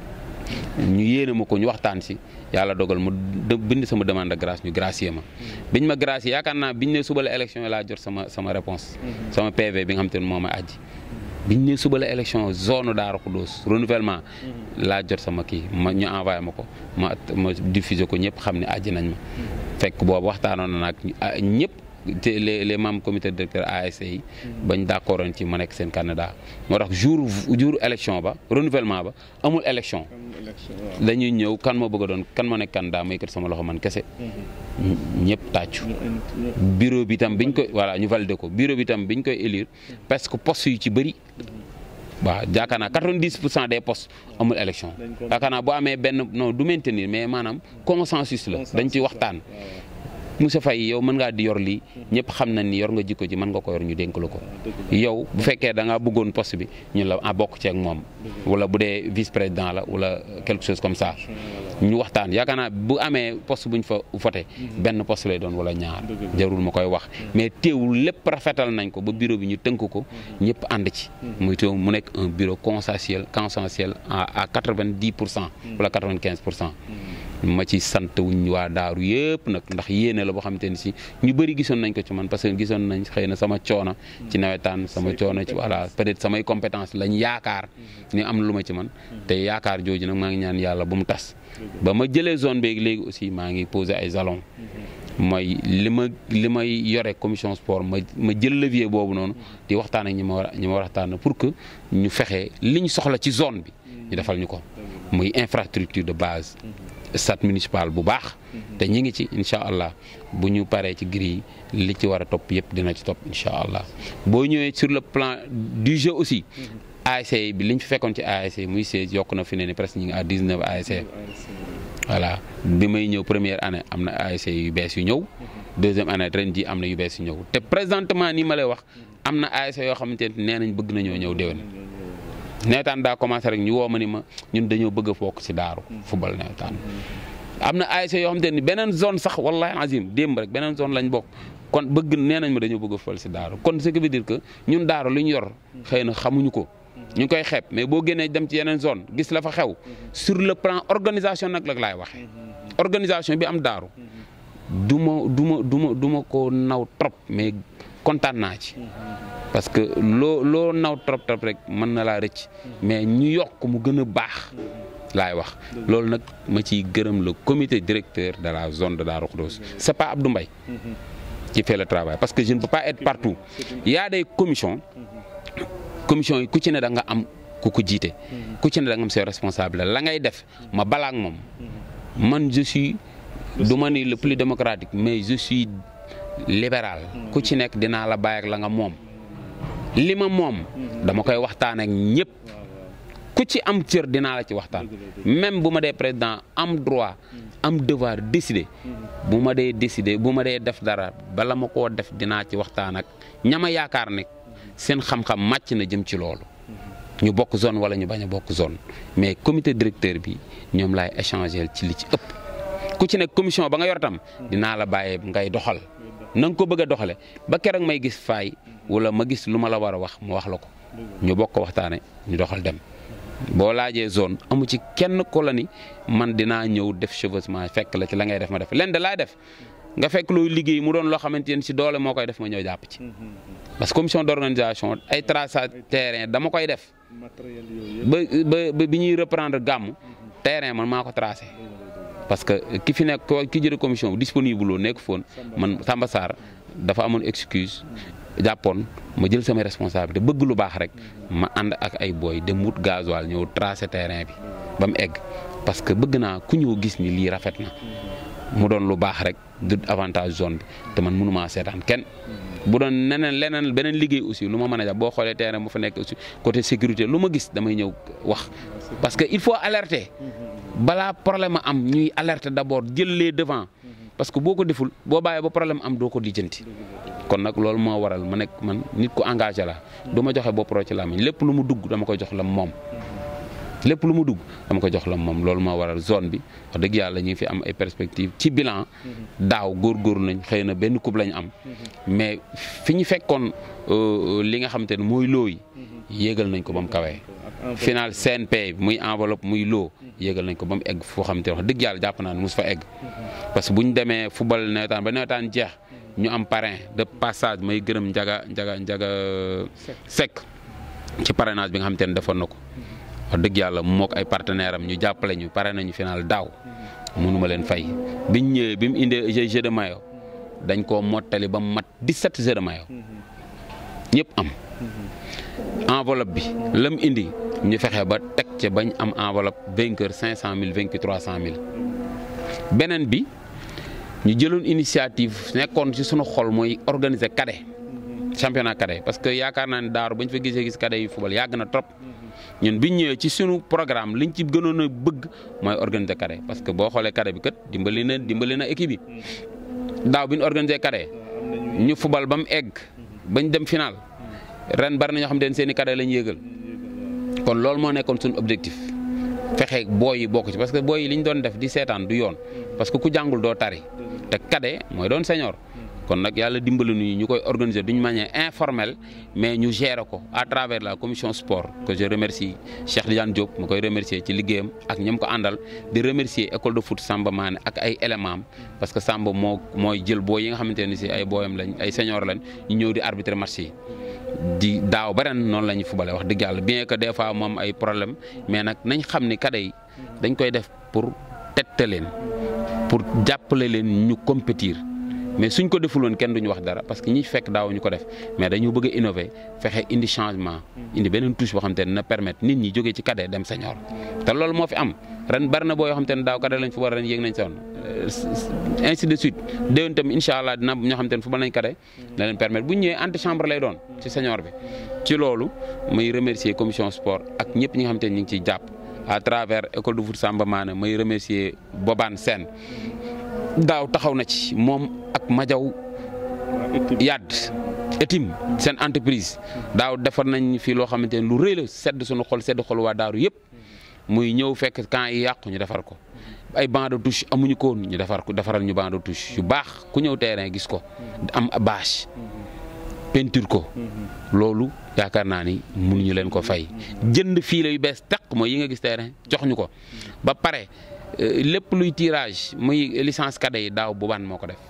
ñu yéene ma ko ñu waxtaan si yàlla dogal mu bind sama demande de grâce ñu gracier ma biñ ma gracier yaakaar naa biñ ne suba la élection laa jot sama réponse sama PV bi nga xamante ne moo ma ajji biñ ne suba la élection zone Daaru Xudoos renouvellement laa jot sama kii ñu envoyé ma ko ma diffusé ko ñëpp xam ne ajji nañ ma fekk boobu waxtaanoon na nag ñëpp te les membres comité directeur ASC yi bañ d'accord ci ma nekk seen candidat moo tax jour élection ba renouvellement ba amul élection dañuy ñëw kan moo bëgg a doon kan moo nekk candidat may kat sama loxo man kese ñëpp tàccu bureau bi tam biñ koy voilà ñu validé ko bureau bi tam biñ koy élire parce que poste yu ci bëri waaw yaakaar naa 90% des postes amul élection yaakaar naa boo amee benn non du maintenir mais maanaam consensus la dañ ci waxtaan Monsieur Faye yow mën ngaa di yor lii ñëpp xam nañ ni yor nga jikko ji mën nga ko yor ñu dénk la ko yow bu fekkee da ngaa bëggoon poste bi ñu la bokk ci ak moom wala bu dee vice président la wala quelque chose comme ça ñu waxtaan yaakaar naa bu amee poste bu ñu fa voté benn poste lay doon wala ñaar jarul ma koy wax mais teewul lépp rafetal nañ ko ba bureau bi ñu tënk ko ñëpp ànd ci muy teew mu nekk un bureau consensuel à 90% wala 95%. ma ci sant wuñ waa daaru yëpp nag ndax yéene la boo xamante ni si ñu bëri gisoon nañ ko ci man parce que gisoon nañ xëy na sama coono ci nawetaan sama coono ci voilà peut-être samay compétence lañ yaakaar ni am lu ma ci man te yaakaar jooju nag maa ngi ñaan yàlla bu mu tas ba ma jëlee zone beeg léegi aussi maa ngi posé ay jalons mooy li may yore commission sport ma jël levier boobu noonu di waxtaan ak ñi ma war a waxtaan pour que ñu fexe liñ soxla ci zone bi ñu defal ñu ko muy infrastructure de base stade municipal bu baax te ñi ngi ci incha allah bu ñu paree ci gris yi li ci war a topp yëpp dina ci topp incha allah boo ñëwee sur le plan du jeu aussi ASC bi liñ fi fekkoon ci ASC muy 16 yokk na fi ne ni presque ñu ngi à 19 ASC voilà bi may ñëw première année am na ASC yu bees yu ñëw deuxième année ren ji am na yu bees yu ñëw te présentement nii ma lay wax am na ASC yoo xamante ne nee nañ bëgg nañoo ñëw déwén nawetaan daa commencé rek ñu woo ma ni ma ñun dañoo bëgg a bokk ci daaru football nawetaan am na ASC yoo xamante ni beneen zone sax wallahi azim démb rek beneen zone lañ bokk kon bëgg nee nañ ma dañoo bëgg a football ci daaru kon ce qui veut dire que ñun daaru lu ñu yor xëy na xamuñu ko ñu ngi koy xeeb mais boo génnee dem ci yeneen zone gis la fa xew sur le plan organisation nag la laay waxee organisation bi am daaru du ma ko naw trop mais kontaan naa ci parce que loo naw trop rek mën na laa rëcc mais ñu yokk mu gën a baax laay wax loolu nag ma ciy gërëm le comité directeur de la zone de Darou Khoudoss c'est pas Abdou Mbaye qui fait le travail parce que je ne peux pas être partout il y a des commissions yi ku ci ne da nga am ku ko jiite ku ci ne da nga am ses responsable la ngay def ma balaak moom man je suis du ma ni le plus démocratique mais je suis libéral ku ci nekk dinaa la bàyyi ak la nga moom li ma moom dama koy waxtaan ak ñëpp ku ci am cër dinaa la ci waxtaan même bu ma dee président am droit am devoir décider bu ma dee décider bu ma dee def dara bala ma koo def dinaa ci waxtaan ak ñama yaakaar ne seen xam-xam màcc na jëm ci loolu ñu bokk zone wala ñu bañ a bokk zone mais comité directeur bi ñoom laay échanger ci li ci ëpp ku ci nekk commission ba nga yor tam dinaa la bàyyee ngay doxal na nga ko bëgg a doxale ba keroog may gis faay wala ma gis lu ma la war a wax mu wax la ko ñu bokk ko waxtaane ñu doxal dem boo laajee zone amu ci kenn ko la ni man dinaa ñëw def chevauchement fekk la ci la ngay def ma def leen da laay def nga fekk looy liggéey mu doon loo xamante ne si doole moo koy def ma ñëw jàpp ci parce que commission d'organisation ay traçage terrain dama koy def ba bi ñuy reprendre gàmm terrain man maa ko tracé parce que ki fi nekk ki jëre commission disponible loo nekk foon man Samba Sarr dafa amoon excuse jàppoon ma jël sama responsabilité bëgg lu baax rek ma ànd ak ay booy dem wut gasoil ñëw tracé terrain bi ba mu egg parce que bëgg naa ku ñëw gis ni lii rafet na mu doon lu baax rek du avantage zone bi te man mënumaa seetaan kenn bu doon leneen beneen liggéey aussi lu ma mën a jàpp boo xoolee terrain bu fa nekk aussi côté sécurité lu ma gis damay ñëw wax parce que il faut alerter balaa problème am ñuy alerter d'abord jël les devants parce que boo ko deful boo bàyyee ba problème am doo ko lijjanti kon nag loolu moo waral ma nekk man nit ku engagé la du ma joxe bopp ci làmmiñ lépp lu mu dugg dama koy jox la moom lépp lu mu dugg dama koy jox la moom loolu moo waral zone bi wax dëgg yàlla ñu ngi fi am ay perspectives ci bilan daaw góorgóorlu nañ xëy na benn coupe lañ am mais fi ñu fekkoon li nga xamante ne mooy loo yi yéegal nañ ko ba mu kawee final CNP muy enveloppe muy loo yéegal nañ ko ba mu egg foo xamante ne wax dëgg yàlla jàpp naa ne mos fa egg parce que bu ñu demee football nawetaan ba nawetaan jeex ñu am parrain de passage may gërëm njaga Seck ci parrainage bi nga xamante ne defoon na ko wax dëgg yàlla mook ay partenaire am ñu jàppale ñu pare nañu final daaw mënuma leen fay biñ ñëwee bi mu indee jeu de maillot dañ koo mottali ba mu mat 17 jeux de maillot ñëpp am enveloppe bi la mu indi ñu fexe ba teg ca bañ am enveloppe vainqueur 500000 vaincu 300000 beneen bi ñu jëloon initiative nekkoon ci sunu xol mooy organiser cadet championnat cadet parce que yaakaar naa ne daaru bañ fa gis cadet yu football yàgg na trop ñun biñ ñëwee ci sunu programme liñ ci gënoon a bëgg mooy organiser cadet parce que boo xoolee cadet bi kat dimbali na équipe yi daaw bi ñu organiser cadet ñu football ba mu egg bañ dem final ren bari na ñoo xam ne seen i cadet lañ yéegal kon loolu moo nekkoon suñu objectif fexe booy yi bokk ci parce que booy yi li ñu doon def di seetaan du yoon parce que ku jàngul doo tari te cadet mooy doon senior. kon nag yàlla dimbali ñu koy organiser d'une manière informelle mais ñu gérer ko à travers la commission sport que je remercie Cheikh Tidiane Diop ma koy remercier ci liggéeyam ak ñam ko àndal di remercier école de foot Samba Mané ak ay éléments am parce que Samba mooy jël booy yi nga xamante ne si ay booyam lañ ay senior lañ ñu ñëw di arbitrer match yi di daaw ba ren noonu la ñu footballé wax dëgg yàlla bien que des fois moom ay problème mais nag nañ xam ni cadet yi dañ koy def pour tette leen pour jàppale leen ñu compétir mais suñ ko deful woon kenn duñu wax dara parce que ñi fekk daawuñu ko def mais dañu bëgg a innover fexe indi changement indi beneen touche boo xam te ne na permettre nit ñi jógee ci cadet dem senior te loolu moo fi am ren bari na boo yoo xam te ne daaw cadet lañ fi war ren yéeg nañ sawoon ainsi de suite déwén tam incha allah dina ñoo xam te ne football nañ cadet na leen permettre bu ñu ñëwee antichambre lay doon ci senior bi ci loolu may remercier commission sport ak ñëpp ñi nga xam te ne ñu ngi ciy jàpp à travers école de foot Samba Mané may remercier Bobane Sène daaw taxaw na ci moom ak Madiaw Yadd Etim seen entreprise daaw defar nañ fi loo xamante ne lu rëy la sedd suñu xol sedd xol waa Daaru yëpp muy ñëw fekk camp yi yàqu ñu defar ko ay banc de touche amuñu ko woon ñu defar ko defaral ñu banc de touche yu baax ku ñëw terrain gis ko am bâche peinture ko loolu yaakaar naa ni mënuñu leen ko fay jënd fii la yu bees taq mooy yi nga gis terrain jox ñu ko ba pare lépp luy tirage muy licence cadet yi daaw Bobane moo ko def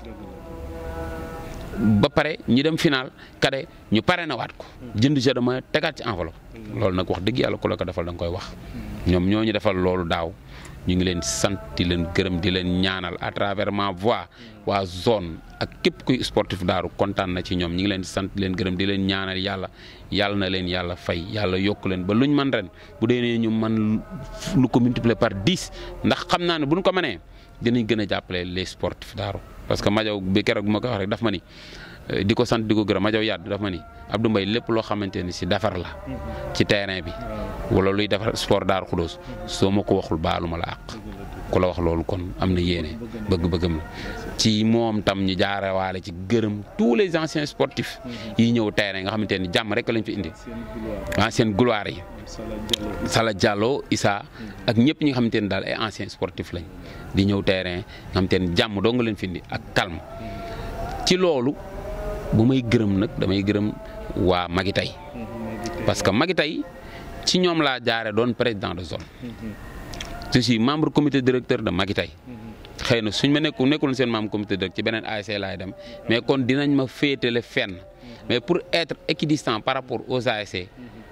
ba pare ñu dem final cadet ñu pare na waat ko jënd jeu de main tegaat ci enveloppe loolu nag wax dëgg yàlla ku la ko defal da nga koy wax ñoom ñoo ñu defal loolu daaw ñu ngi leen sant di leen gërëm di leen ñaanal à travers ma voix waa zone ak képp kuy sportif Daaru kontaan na ci ñoom ñu ngi leen sant di leen gërëm di leen ñaanal yàlla na leen yàlla fay yàlla yokk leen ba luñ man ren bu dee nee ñu man lu ko multiplier par 10 ndax xam naa ne buñ ko mënee dinañ gën a jàppale les sportifs Daaru parce que Madiaw bi keroog bi ma ko wax rek daf ma ni di ko sant di ko gërëm Madiaw Yadd daf ma ni Abdou Mbaye lépp loo xamante ni si defar la ci terrain bi wala luy defar sport Daaru Xudoos soo ma ko waxul baalu ma la àq ku la wax loolu kon am na yéene bëgg-bëggam la ci moom tam ñu jaarewaale ci gërëm tous les anciens sportifs yi ñëw terrain nga xamante ni jàmm rek lañ fi indi ancienne gloire yi Sala Diallo Issa ak ñëpp ñi nga xamante ni daal ay anciens sportifs lañ di ñëw terrain nga xamante ni jàmm doo nga leen fi indi ak calme ci loolu bu may gërëm nag damay gërëm waa Magi Tay parce que Magi Tay ci ñoom laa jaare doon président de zone je suis membre comité directeur de Magi Tay xëy na suñ ma nekkul seen membre comité directeur ci beneen ASC laay dem mais kon dinañ ma féetale fenn mais pour être équidistant par rapport aux ASC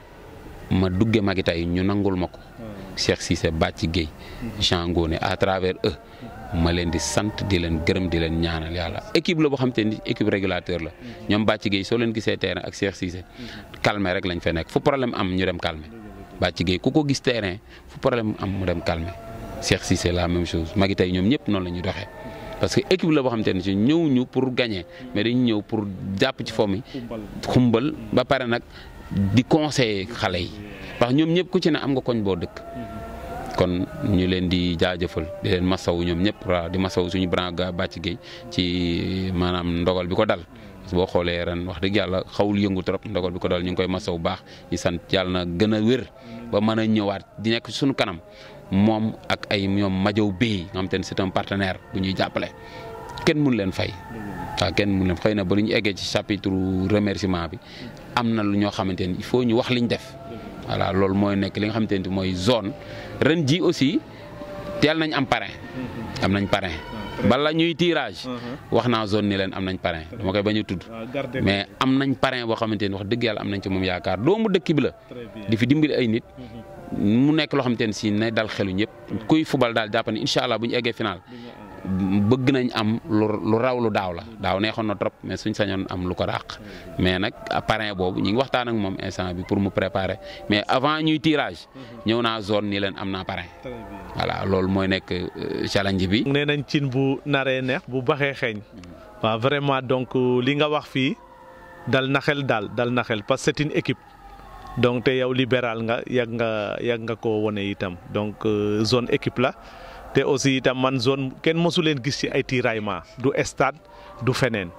ma dugge Magi Tay ñu nangul ma ko Cheikh Cissé Bàcci Guèye Jean Ngoné à travers eux ma leen di sant di leen gërëm di leen ñaanal yàlla équipe la boo xam te ni équipe régulateur la ñoom Bàcci Guèye soo leen gisee terrain ak Cheikh Cissé calmer rek lañ fa nekk fu problème am ñu dem calmer Bàcci Guèye ku ko gis terrain fu problème am mu dem calmer Cheikh Cissé la même chose Magi Tay ñoom ñëpp noonu la ñuy doxee parce que équipe la boo xam te ne si ñëw ñu pour gagner mais dañu ñëw pour jàpp ci fomi xumbal ba pare nag di conseiller xale yi parce que ñoom ñëpp ku ci ne am nga koñ boo dëkk kon ñu leen di jaajëfal di leen masawu ñoom ñëpp waaw di masawu suñu grand ga Bàcci Guèye ci maanaam ndogal bi ko dal boo xoolee ren wax dëgg yàlla xawul yëngu trop ndogal bi ko dal ñu ngi koy masawu baax di sant yàlla na gën a wér ba mën a ñëwaat di nekk suñu kanam moom ak ay ñoom Madiaw Bey nga xam te ne c'est un partenaire bu ñuy jàppale kenn mun leen fay waaw kenn mun leen xëy na ba lu ñu eggee ci chapitre remerciement bi am na lu ñoo xamante ni il faut ñu wax liñ def voilà loolu mooy nekk li nga xamante ni mooy zone ren ji aussi teel nañ am parrain am nañ parrain bala ñuy tirage wax naa zone ni leen am nañ parrain dama koy bañ a tudd mais am nañ parrain boo xamante ni wax dëgg yàlla am nañ ci moom yaakaar doomu dëkk bi la di fi dimbali ay nit mu nekk loo xamante ne si ne dal xelu ñëpp kuy fubal daal jàpp ne incha allah bu ñu eggee final bëgg nañ am lu raw lu daaw la daaw neexoon na trop mais suñ sañoon am lu ko ràq mais nag parrain boobu ñu ngi waxtaan ak moom instant bi pour mu préparer mais avant ñuy tirage ñëw naa zone ni leen am naa parrain voilà loolu mooy nekk challenge bi. nee nañ cin bu naree neex bu baxee xeeñ waaw vraiment donc li nga wax fii dal na xel dal na xel parce que c'est une équipe. donc te yow libéral nga yàgg nga ko wone itam donc zone équipe la te aussi itam man zone kenn mosu leen gis ci ay tiraillement du stade du feneen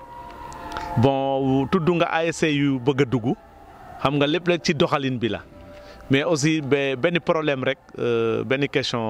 bon tudd nga ASC yu bëgg a dugg xam nga lépp rek ci doxalin bi la mais aussi benn problème rek benn question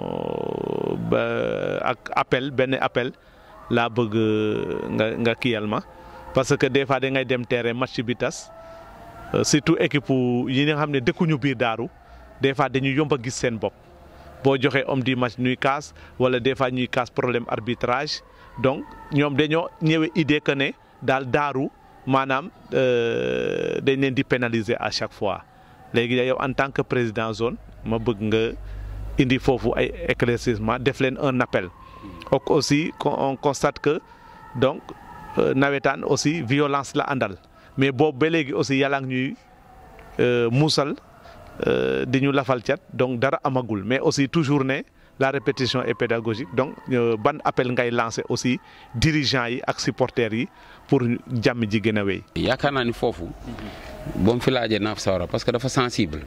ak benn appel laa bëgg nga kiyal ma parce que des fois da ngay dem terrain match bi tas surtout équipe yi nga xam ne dëkkuñu biir Daaru des fois dañuy yomb a gis seen bopp boo joxee homme du match ñuy kaas wala des fois ñuy kaas problème arbitrage donc ñoom dañoo ñëwee idée que ne daal Daaru maanaam dañ leen di pénaliser à chaque fois léegi yow en tant que président zone ma bëgg nga indi foofu ay éclaircissement def leen un appel. aussi on constate que donc nawetaan aussi violence la àndal mais boobu ba léegi aussi yàlla ngi ñuy muusal di ñu lafal cat donc dara amagul mais aussi toujours ne la répétition est pédagogique donc ban appel ngay lancer aussi dirigeants yi ak supporters yi pour jàmm ji gën a wéy. yaakaar naa ni foofu boo mu fi laajee naa fa sawara parce que dafa sensible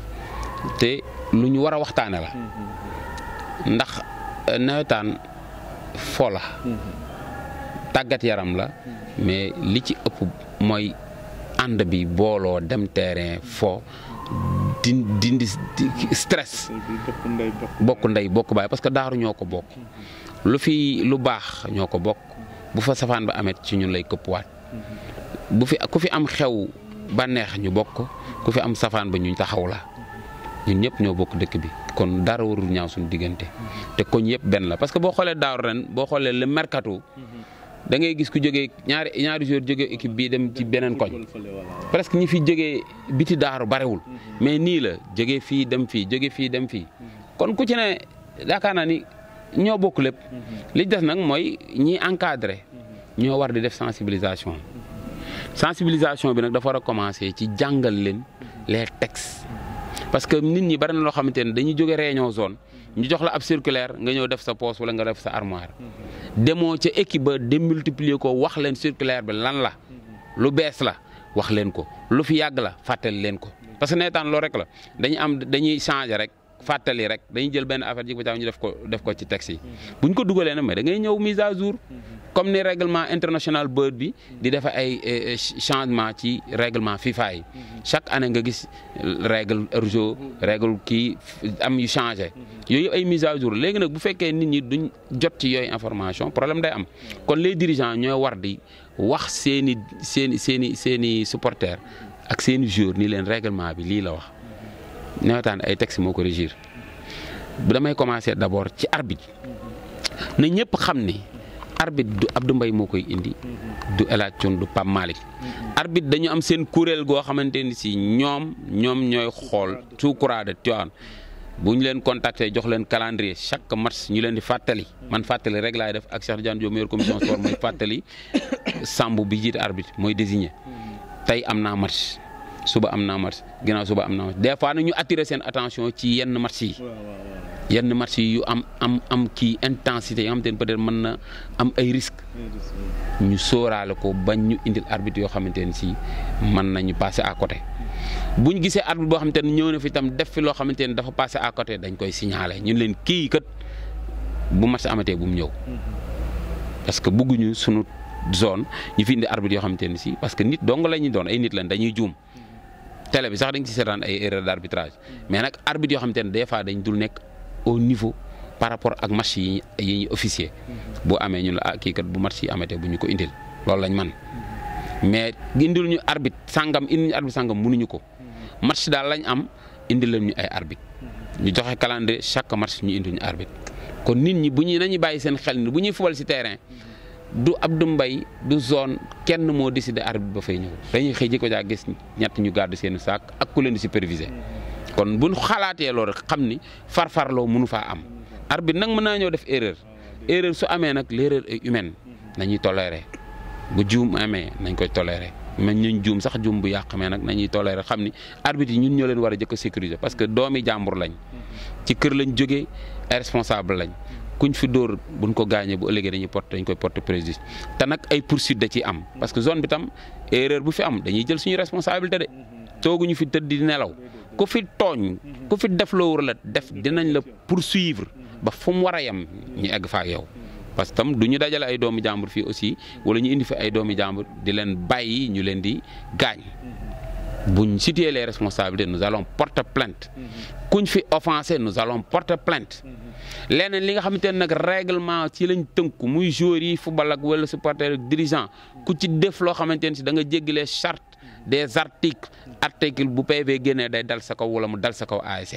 te lu ñu war a waxtaane la ndax nawetaan fo la tàggat yaram la mais li ci ëpp mooy ànd bi booloo dem terrain fo dindi stress bokk ndey bokk baay parce que daaru ñoo ko bokk lu baax ñoo ko bokk bu fa safaan ba amet ci ñun lay këppwaat ku fi am xew bànneex ñu bokk ku fi am safaan ba ñu taxaw la ñun ñëpp ñoo bokk dëkk bi kon dara warul ñaaw suñu diggante te koñ yëpp benn la parce que boo xoolee daaru ren boo xoolee le mercato da ngay gis ku jógee ñaari joueur jógee équipe bii dem ci beneen koñ presque ñi fi jógee biti daaru barewul mais nii la jógee fii dem fii jógee fii dem fii kon ku ci ne yaakaar naa ni ñoo bokk lépp li des nag mooy ñi encadré ñoo war di def sensibilisation bi nag dafa war a commencer ci jàngal leen les textes parce que nit ñi bari na loo xamante ne dañuy jóge réunion zone ñu jox la ab circulaire nga ñëw def sa poche wala nga def sa armoire demoo ca équipe ba démultiplier ko wax leen circulaire bi lan la lu bees la wax leen ko lu fi yàgg la fàttali leen ko parce que neetaan loolu rek la dañuy changer rek fàttali rek dañuy jël benn affaire ji ba ñu def ko ci texte yi buñ ko dugalee nag mais da ngay ñëw mise à jour comme ni règlement international bird bi di def ay changement ci règlement FIFA yi chaque année nga gis règle RJO règle kii am yu changé yooyu ay mise à jour léegi nag bu fekkee nit ñi duñ jot ci yooyu information problème day am kon les dirigeants ñooy war di wax seeni supporters ak seeni joueurs ni leen règlement bi lii la wax nawetaan ay textes moo ko régir damay commencer d'abord ci arbitre na ñëpp xam ni arbitre du Abdou Mbaye moo koy indi du El Hadj Thion du Pape Malick arbitre dañu am seen kuréel goo xamante ni si ñoom ñooy xool Soukura de Tivaouane bu ñu leen contacter jox leen calendrier chaque match ñu leen di fàttali man fàttali rek laay def ak Cheikh Tidiane Diop meilleur commission sport mooy fàttali Samb bi jiite arbitre mooy désigné tey am naa match suba am naa match ginnaaw suba am naa match des fois nag ñu attirer seen attention ci yenn match yi. yenn match yu am kii intensité yoo xamante ne peut-être mën na am ay risques ñu sóoraale ko bañ ñu indil arbitre yoo xamante ne si mën nañu passer à côté bu ñu gisee arbitre boo xamante ne ñëw na fi tam def fi loo xamante ne dafa passer à côté dañ koy signaler ñun leen kii kat bu match amatee bu mu ñëw parce que bëgguñu sunu zone ñu fi indi arbitre yoo xamante ne si parce que nit dong la ñuy doon ay nit lañ dañuy juum télé bi sax dañ ci seetaan ay erreur d'arbitrage mais nag arbitre yoo xamante ne des fois dañ dul nekk au niveau par rapport ak match yi ñuy officier boo amee ñu la kii kat bu match yi amatee bu ñu ko indil loolu lañ man mais indil ñu arbitre sangam mënuñu ko match daal lañ am indil leen ñu ay arbitre ñu joxe calendrier chaque match ñu indil ñu arbitre kon nit ñi nañu bàyyi seen xel ni bu ñuy fubal ci terrain du Abdou Mbaye du zone kenn moo décidé arbitre ba fay ñëw dañuy xëy ji ko jaa gis ñett ñu garde seen sac ak ku leen di superviser kon bu ñu xalaatee loolu rek xam ni farfarloo mënu faa am arbitre nag mën naa ñëw def erreur su amee nag l'erreur est humaine nañuy tolérer bu juum amee nañ koy tolérer mais ñun juum sax juum bu yàq amee nag nañuy tolérer xam ni arbitre yi ñun ñoo leen war a jëkk a sécuriser parce que doomi jàmbur lañ ci kër lañ jógee ay responsable lañ kuñ fi dóor buñ ko gaañee bu ëllëgee dañ koy porter préjudice te nag ay poursuite da ciy am parce que zone bi tam erreur bu fi am dañuy jël suñu responsabilité de tooguñu fi tëdd di nelaw ku fi tooñ ku fi def loo war la def dinañ la poursuivre ba fu mu war a yem ñu egg fa ak yow parce que tam du ñu dajale ay doomi jàmbur fii aussi wala ñu indi fi ay doomi jàmbur di leen bàyyi ñu leen di gaañ buñ situer les responsabilités nous allons porter plainte kuñ fi offensé nous allons porter plainte leneen li nga xamante ne nag règlement ci lañ tënku muy joueurs yi football ak wala supporter ak dirigeant ku ci def loo xamante ne si da nga jéggi les chartes des articles bu PV génnee day dal sa kaw wala mu dal sa kaw ASC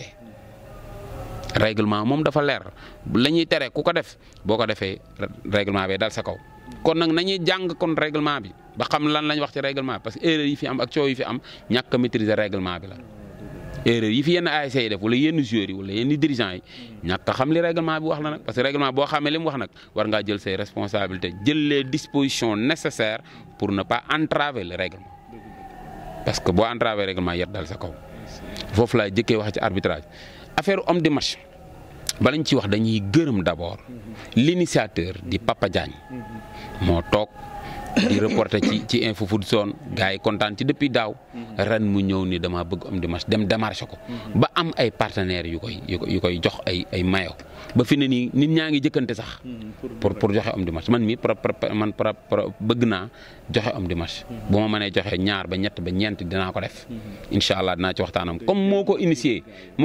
règlement moom dafa leer la ñuy tere ku ko def boo ko defee règlement bi dal sa kaw kon nag nañuy jàng kon règlement bi ba xam lan lañ wax ci règlement parce que erreur yi fi am ak coow yi fi am ñàkk a maîtriser règlement bi la erreur yi fi yenn ASC yi def wala yenn joueurs yi wala yenn dirigeants yi ñàkk a xam li règlement bi wax la nag parce que règlement boo xamee li mu wax nag war ngaa jël say responsabilités jël les dispositions nécessaires pour ne pas entraver le règlement parce que boo entraver règlement yet dal sa kaw foofu laay jëkkee wax ci arbitrage affaire homme de match bala ñu ci wax dañuy gërëm d'abord l'initiateur di Papa Diagne moo toog di reporter ci Info Food Zone gars yi kontaan ci depuis daaw ren mu ñëw ni dama bëgg homme de match dem démarcher ko ba am ay partenaires yu koy jox ay mayo ba fi ne nii nit ñaa ngi jëkkante sax pour joxe homme de match man mii bëgg naa joxe homme de match bu ma mënee joxe ñaar ba ñett ba ñeent dinaa ko def incha allah dinaa ci waxtaanam comme moo ko initié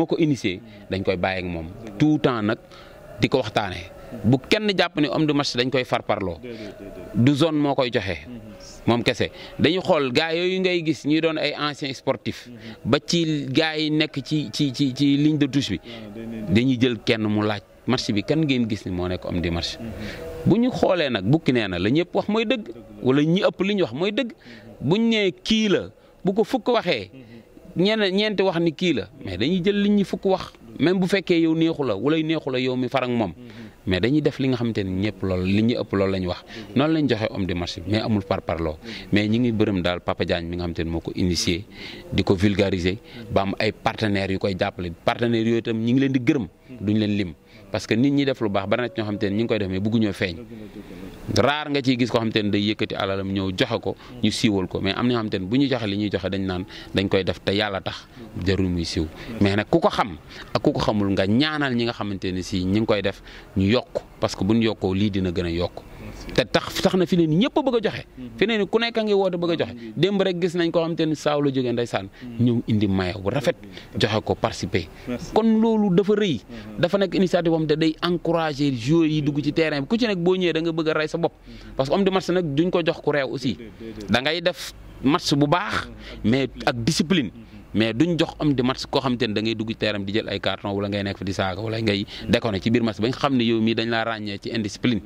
dañ koy bàyyi ak moom tout temps nag di ko waxtaanee bu kenn jàpp ne homme de match dañ koy farparloo du zone moo koy joxe moom kese dañuy xool gars yooyu ngay gis ñuy doon ay anciens sportifs ba ci gars yi nekk ci ligne de touche bi dañuy jël kenn mu laaj match bi kan ngeen gis ni moo nekk homme de match bu ñu xoolee nag bukki nee na la ñëpp wax mooy dëgg wala ñi ëpp li ñu wax mooy dëgg buñ nee kii la bu ko fukk waxee ñeenti wax ni kii la mais dañuy jël li ñi fukk wax même bu fekkee yow neexu la wala neexu la yow mi farang moom mais dañuy def li nga xamante ni ñëpp loolu li ñu ëpp loolu la ñu wax noonu lañ joxe homme de match mais amul parparloo mais ñi ngi bërëm daal Papa Diagne mi nga xamante ni moo ko initié di ko vulgariser ba am ay partenaires yu koy jàppale partenaires yooyu itam ñi ngi leen di gërëm duñ leen lim parce que nit ñi def lu baax bari na ci ñoo xamante ni ñi ngi koy def mais bëgguñoo feeñ raar nga ciy gis ko xamante ni day yëkkati alalam ñëw joxe ko ñu siiwal ko mais am na ñoo xamante ni bu ñu joxe li ñuy joxe dañ naan dañ koy def te yàlla tax jarul muy siiw mais nag ku ko xam ak ku ko xamul nga ñaanal ñi nga xamante ni si ñi ngi koy def ñu yokk parce que bu ñu yokkoo lii dina gën a yokk te tax na fi ne ni ñëpp a bëgg a joxe fi ne ni ku nekk a ngi woote bëgg a joxe démb rek gis nañ ko xamante ni saaw la jógee ndeysaan ñëw indi mayo bu rafet joxe ko participer kon loolu dafa rëy dafa nekk initiative boo xam te day encourager joueurs yi dugg ci terrain bi ku ci nekk boo ñëwee da nga bëgg a rey sa bopp parce que homme de match nag duñ ko jox ku réew aussi da ngay def match bu baax mais ak discipline mais duñ jox homme de match koo xamante ne da ngay dugg ci terrain di jël ay carton wala ngay nekk fa di saaga wala ngay déconner ci biir match ba nga xam ne yow mii dañ laa ràññee ci indiscipline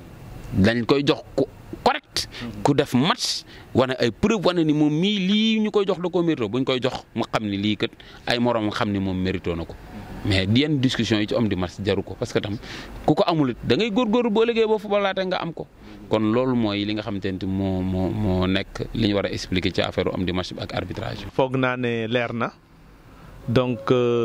dañ koy jox ku correct ku def match wane ay preuve wane ni moom mii lii ñu koy jox da koo mérito buñ koy jox mu xam ni lii kat ay morom xam ni moom mérito na ko mais yenn discussion yi ci homme de match jaru ko parce que tam ku ko amul it da ngay góorgóorlu boo liggéey boo football laate nga am ko kon loolu mooy li nga xamante ne moo nekk li ñu war a expliquer ci affaire homme de match bi ak arbitrage. foog naa ne leer na donc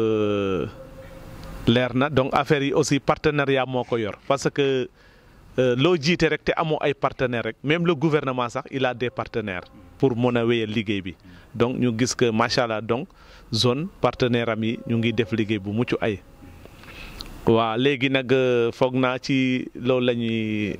affaire yi aussi partenariat moo ko yor parce que. loo jiite rek te amoo ay partenaires rek même le gouvernement sax il a des partenaires pour mën a wéyal liggéey bi donc ñu gis que macha allah donc zone partenaire am yi ñu ngi def liggéey bu mucc ay waaw léegi nag foog naa ci loolu la ñuy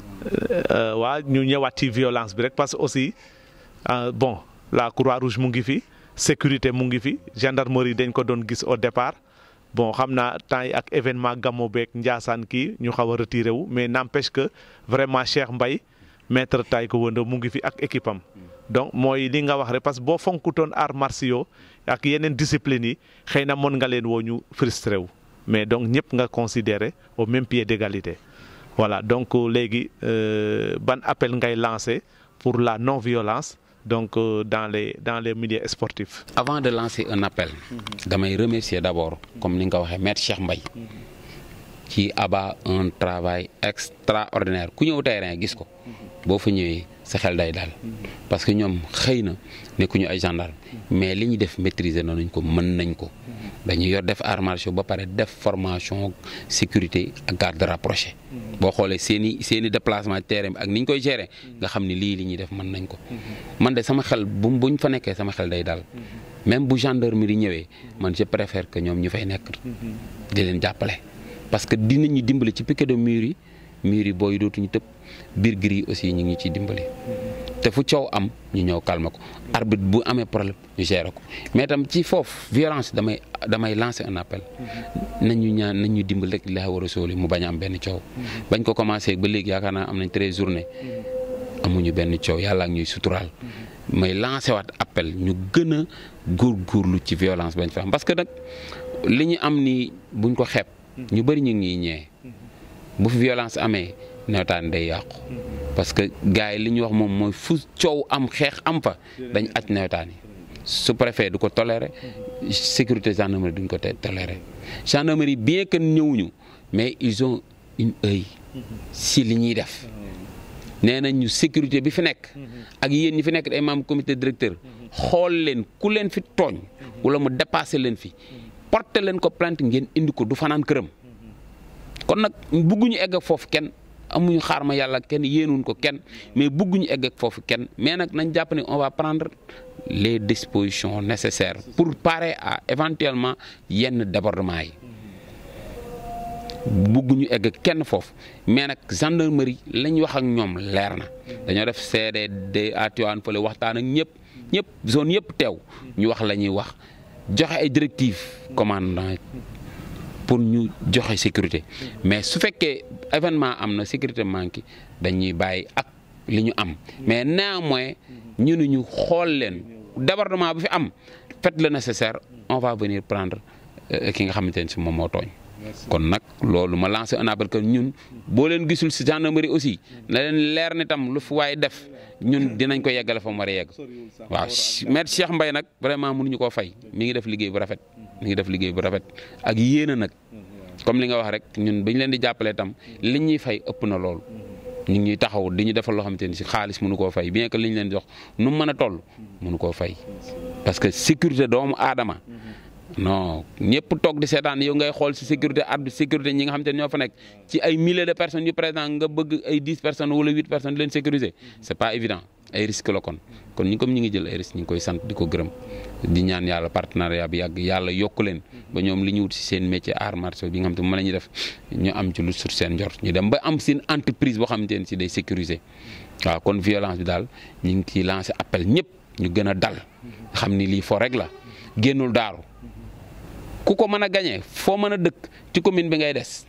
ñu ñëwaat ci violence bi rek parce que aussi bon la Croix-Rouge mu ngi fi sécurité mu ngi fi gendarmerie dañ ko doon gis au départ. bon xam naa temps yi ak événement Gammo beeg Ndiassane kii ñu xaw a retiré wu mais n'empêche que vraiment Cheikh Mbaye maître taekwondo mu ngi fi ak équipe am donc mooy li nga wax rek parce que boo fonkutoon arts martiaux ak yeneen discipline yi xëy na mën nga leen woo ñu frustré wu mais donc ñëpp nga considéré au même pied d'égalité voilà donc léegi ban appel ngay lancé pour la non-violence donc dans les milieux sportifs. Avant de lancer un appel damay remercier d'abord comme ni nga ko waxee maître Cheikh Mbaye qui abat un travail extraordinaire ku ñëw terrain gis ko boo fa ñëwee sa xel day daal parce que ñoom xëy na nekkuñu ay gendarme mais li ñu def maîtriser nañ ko mën nañ ko dañuy yor def arts martiaux ba pare def formation sécurité ak garde rapproché boo xoolee seeni déplacement terrain bi ak ni ñu koy gérer nga xam ni lii li ñuy def mën nañ ko man de sama xel buñ fa nekkee sama xel day daal même bu gendarmerie ñëwee man je préfère que ñoom ñu fay nekk di leen jàppale parce que dinañu dimbali ci piquet de mur yi booy dootuñu tëb biir gris yi aussi ñu ngi ciy dimbali te fu coow am ñu ñëw calmer ko arbitre bu amee problème ñu gérer ko mais tam ci foofu violence damay lancer un appel nañu dimbali rek la war a sóoli mu bañ a am benn coow bañ ko commencé ba léegi yaakaar naa am nañ 13 journée amuñu benn coow yàlla ak ñuy suturaal may lancer waat appel ñu gën a góorgóorlu ci violence bañ fa am parce que nag li ñu am ni buñ ko xeeb ñu bëri ñu ngi ñee bu fi violence amee nawetaan day yàqu parce que gars yi li ñu wax moom mooy fu coow am xeex am fa dañ aj nawetaan yi su préfet du ko toléré sécurité gendarmerie duñ ko toléré. Gendarmerie bien que ñëwuñu mais ils ont une œil si li ñuy def. nee nañ ñu sécurité bi fi nekk ak yéen ñi fi nekk ay membre comité directeur xool leen ku leen fi tooñ wala mu dépassé leen fi porté leen ko plainte ngeen indi ko du fanaan këram. kon nag bëgguñu egg ak foofu kenn amuñu xaar ma yàlla kenn yéenuñ ko kenn mais bëgguñu egg ak foofu kenn mais nag nañ jàpp ne on va prendre les dispositions nécessaires pour parer à éventuellement yenn débordement yi. bëgguñu egg kenn foofu mais nag gendarmerie lañ wax ak ñoom leer na dañoo def CDD à Tivaouane fële waxtaan ak ñëpp zone yëpp teew ñu wax la ñuy wax joxe ay directives commandant pour ñu joxe sécurité mais su fekkee événement am na sécurité manqué dañuy bàyyi ak li ñu am mais néanmoins ñu xool leen débordement bu fi am faites le nécessaire on va venir prendre ki nga xamante ne si moom moo tooñ. kon nag loolu ma lancé un appel que ñun boo leen gisul si gendarmerie aussi na leen leer ni tam lu fi waay def ñun dinañ ko yeggale fa mu war a yegg. waaw maître Cheikh Mbaye nag vraiment mënuñu koo fay mi ngi def liggéey bu rafet. ak yéena nag comme li nga wax rek ñun bañ leen di jàppalee tam li ñuy fay ëpp na loolu. ñu ngi ñuy taxaw di ñu defal loo xamante ni si xaalis mënu koo fay bien que li ñu leen jox nu mu mën a toll mënu koo fay parce que sécurité doomu aadama. non ñëpp toog di seetaan yow ngay xool si sécurité ñi nga xam te ne ñoo fa nekk ci ay milliers de personnes yu présent nga bëgg ay 10 personnes wala 8 personnes di leen sécuriser c'est pas évident ay risques la kon ñi comme ñi ngi jël ay risques ñu ngi koy sant di ko gërëm di ñaan yàlla partenariat bi yàgg yàlla yokku leen ba ñoom li ñu wut si seen métier art martiaux bi nga xam te mën nañu def ñu am ci lu sur seen njort ñu dem ba am seen entreprise boo xamante ne si day sécuriser waaw kon violence bi daal ñu ngi ciy lancé appel ñëpp ñu gën a dal xam ni lii fo rek la génnul daaru ku ko mën a gagné foo mën a dëkk ci commune bi ngay des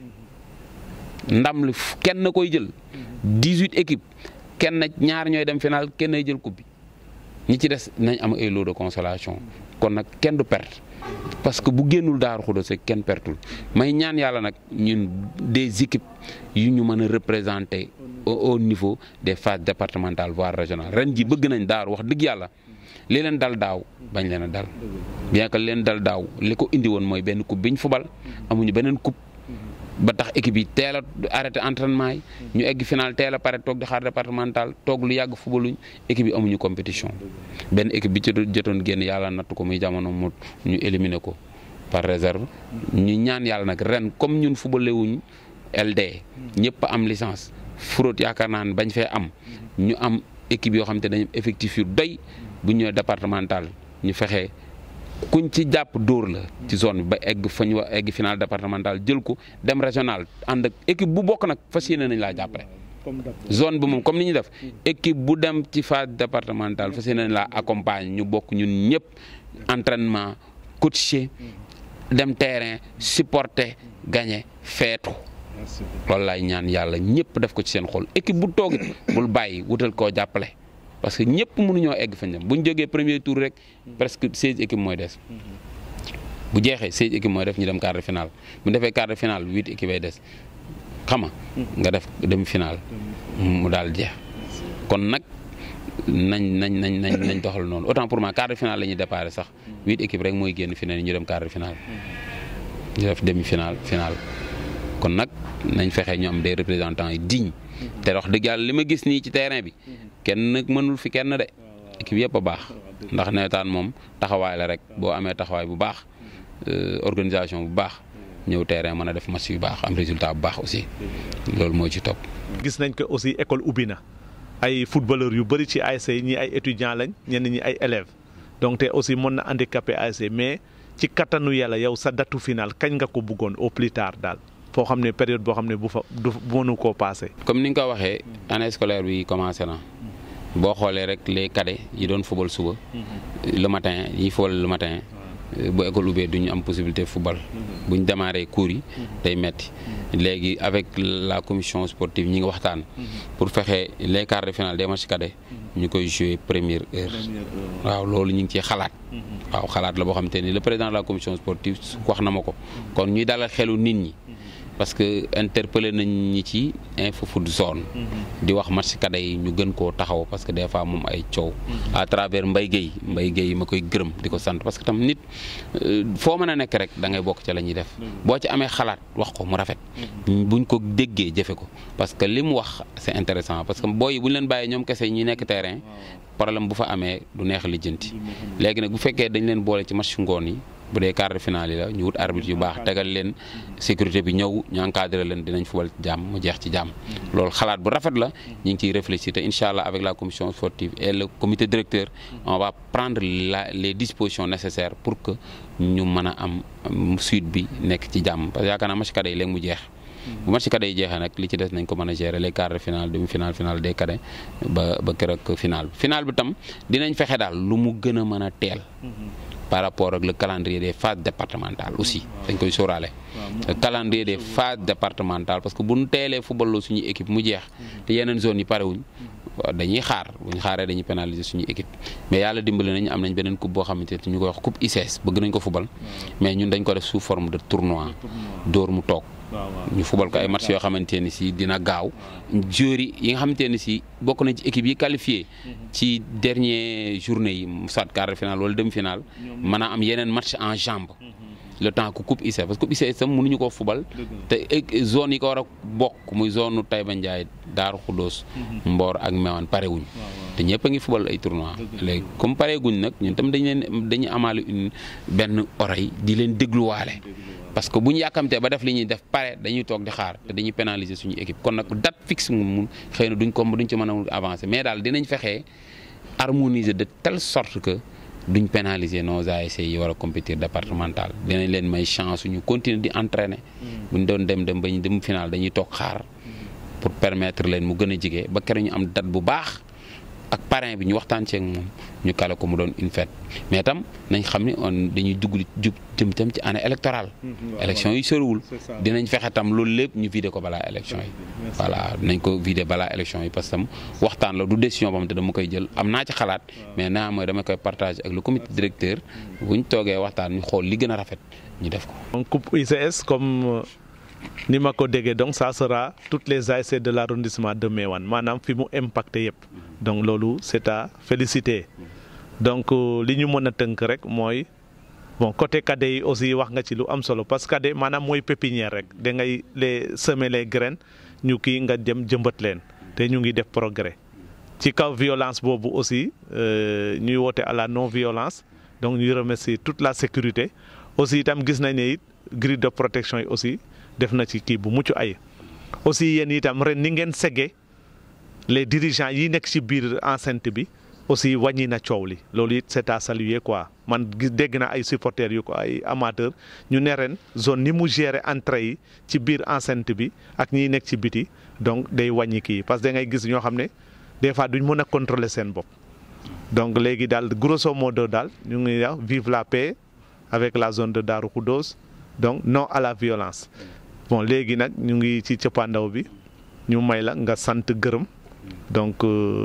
ndam li kenn koy jël 18 équipes kenn ñaar ñooy dem final kenn ay jël coupe bi ñi ci des nañ am ay lot de consolation kon nag kenn du perte parce que bu génnul Daaru Xudoos kenn pertul may ñaan yàlla nag ñun des équipes yu ñu mën a représenter au niveau des phases départementales voire régionales ren ji bëgg nañ Daaru wax dëgg yàlla. li leen dal daaw bañ leen a dal bien que leen dal daaw li ko indi woon mooy benn coupe biñ fubal amuñu beneen coupe ba tax équipe yi teel a arrêté entraînement yi ñu egg final teel a pare toog di xaar départemental toog lu yàgg fubaluñ équipe yi amuñu compétition benn équipe bi ci jotoon génn yàlla nattu ko muy jamono mu ñu éliminer ko par réserve ñu ñaan yàlla nag ren comme ñun fubalewuñ LD ñëpp am licence fraude yaakaar naa ne bañ fee am ñu am équipe yoo xam te dañu effectif yu doy bu ñëwee départemental ñu fexe kuñ ci jàpp dóor la ci zone bi ba egg fa ñu wax egg final départemental jël ko dem régional ànd ak équipe bu bokk nag fas yéene nañ laa jàppale. zone bi moom comme ni ñuy def équipe bu dem ci phase départementale fas yéene nañ laa accompagne ñu bokk ñun ñëpp entraînement coaché dem terrain supporter gagné feetu. loolu laay ñaan yàlla ñëpp def ko ci seen xol équipe bu toogit bul bàyyi wutal koo jàppale. parce que ñëpp mënuñoo egg fañ dem bu ñu jógee premier tour rek presque 16 équipes mooy des bu jeexee 16 équipes mooy def ñu dem quart de finale bu ñu defee quart de finale 8 équipes ay des xam nga def demi finale mu daal jeex kon nag nañ doxal noonu autant pour moi quart de finale la ñuy déparé sax 8 équipes rek mooy génn finale ñu dem quart de finale ñu def demi finale finale kon nag nañ fexe ñu am des représentants yi dignes te wax dëgg yàlla li ma gis nii ci terrain bi. kenn mënul fi kenn de équipe yëpp a baax ndax nawetaan moom taxawaay la rek boo amee taxawaay bu baax organisation bu baax ñëw terrain mën a def match yu baax am résultat bu baax aussi loolu moo ci topp. gis nañ ko aussi école ubbi na ay footballeurs yu bëri ci ASC ñi ay étudiants lañ ñenn ñi ay élèves donc te aussi mën na handicapé ASC mais ci kattanu yàlla yow sa datu final kañ nga ko bëggoon au plus tard daal. foo xam ne période boo xam ne bu mënu koo passé. comme ni nga ko waxee année scolaire bi commencé na boo xoolee rek les cadets yi doon football suba. le matin yi football le matin. bu école ubbee du ñu am possibilité football. bu ñu démarré cours yi. day metti léegi avec la commission sportive ñi ngi waxtaan. pour fexe les quarts de finale des matchs cadets. ñu koy jouer première heure. waaw loolu ñu ngi ciy xalaat. waaw xalaat la boo xam te ni le président de la commission sportive wax na ma ko. kon ñuy dalal xelu nit ñi. parce que interpellé nañ ñi ci Info Food Zone di wax match cadet yi ñu gën koo taxaw parce que des fois moom ay coow à travers Mbaye Guèye ma koy gërëm di ko sant parce que tam nit foo mën a nekk rek da ngay bokk ca la ñuy def boo ci amee xalaat wax ko mu rafet buñ ko déggee jëfe ko parce que li mu wax c'est intéressant parce que booy yi buñ leen bàyyee ñoom kese ñi nekk terrain problème bu fa amee du neex a lijjanti léegi nag bu fekkee dañ leen boole ci match ngoon yi bu dee quart de finale yi la ñu wut arbitre yu baax tegal leen sécurité bi ñëw ñu encadré leen dinañ fubal jàmm mu jeex ci jàmm loolu xalaat bu rafet la ñu ngi ciy réfléchir te incha allah avec la commission sportive et le comité directeur on va prendre les dispositions nécessaires pour que ñu mën a am suite bi nekk ci jàmm parce que yaakaar naa match cadet yi léegi mu jeex bu match cadet yi jeexee nag li ci des nañ ko mën a gérer les quarts de finale demi-finale finale des cadets ba keroog finale bi tam dinañ fexe daal lu mu gën a mën a teel par rapport ak le calendrier des phases départementales aussi dañ koy sóoraale le calendrier des phases départementales parce que bu ñu teelee football suñu équipe mu jeex te yeneen zones yi parewuñ dañuy xaar bu ñu xaaree dañuy pénaliser suñu équipe mais yàlla dimbali nañu am nañ beneen coupe boo xamante ne ñu koy wax coupe ICS bëgg nañ ko football mais ñun dañ ko def sous forme de tournoi dóor mu toog ñu fubal ko ay match yoo xamante ne si dina gaaw joueurs yi nga xamante ne si bokk nañ ci équipe yi qualifié ci dernier journée yi soit quart de finale wala demi finale mën a am yeneen match en jambe le temps que coupe ICS parce que coupe ICS tam mënuñu koo fubal te zone yi ko war a bokk muy zone nu Taïba Ndiaye Daaru Xuddoos Mboor ak Mewane pare wuñ te ñëpp a ngi fubal ay tournoi léegi comme pare guñ nag ñun tam dañuy amaale benn oreille di leen dégluwaale parce que bu ñu yàkkamtee ba def li ñuy def pare dañuy toog di xaar te dañuy pénaliser suñu équipe kon nag date fixe mun xëy na duñ ci mën a avancer mais daal dinañ fexee harmoniser de telle sorte que duñ pénaliser nos ASC yi war a compétir départemental dinañ leen may chance ñu continuer di entraîner buñ doon dem ba ñu dem final dañuy toog xaar pour permettre leen mu gën a jige ba keroog ñu am date bu baax ak parrain bi ñu waxtaan ceeg moom ñu kale ko mu doon une fête mais tam nañ xam ni on dañuy dugg jëm tam ci année électorale élection yi soriwul dinañ fexe tam loolu lépp ñu vider ko balaa élection yi voilà nañ ko vider balaa élection yi parce que tam waxtaan la du décision boo xam te dama koy jël am naa ci xalaat mais naa mooy dama koy partager ak le comité directeur bu ñu toogee waxtaan ñu xool li gën a rafet ñu def ko. donc coupe ICS comme ni ma ko déggee donc ça sera toutes les ASC de l'arrondissement de Mewane maanaam fi mu impacté yëpp donc loolu c'est à féliciter donc li ñu mën a tënk rek mooy bon côté cadet yi aussi wax nga ci lu am solo parce que cadet maanaam mooy pépinière rek da ngay les semer les graines ñu kii nga dem jëmbat leen te ñu ngi def progrès ci kaw violence boobu aussi ñuy woote à la non violence donc ñuy remercier toute la sécurité aussi itam gis nañ ne it grille de protection yi aussi def na ci kii bu mucc ay aussi yéen itam ren ni ngeen seggee les dirigeants yi nekk ci biir enceinte bi aussi wàññi na coow li loolu it c'est à saluer quoi man dégg na ay supporters yu ko ay amateurs ñu ne ren zone ni mu gérer entrée yi ci biir enceinte bi ak ñiy nekk ci biti donc day wàññi kii parce que da ngay gis ñoo xam ne des fois duñ mën a contrôler seen bopp donc léegi daal grosso modo daal ñu ngi wax vive la paix avec la zone de Darou Khoudoss donc non à la violence bon léegi nag ñu ngi ci cëppaandaw bi ñu may la nga sant gërëm donc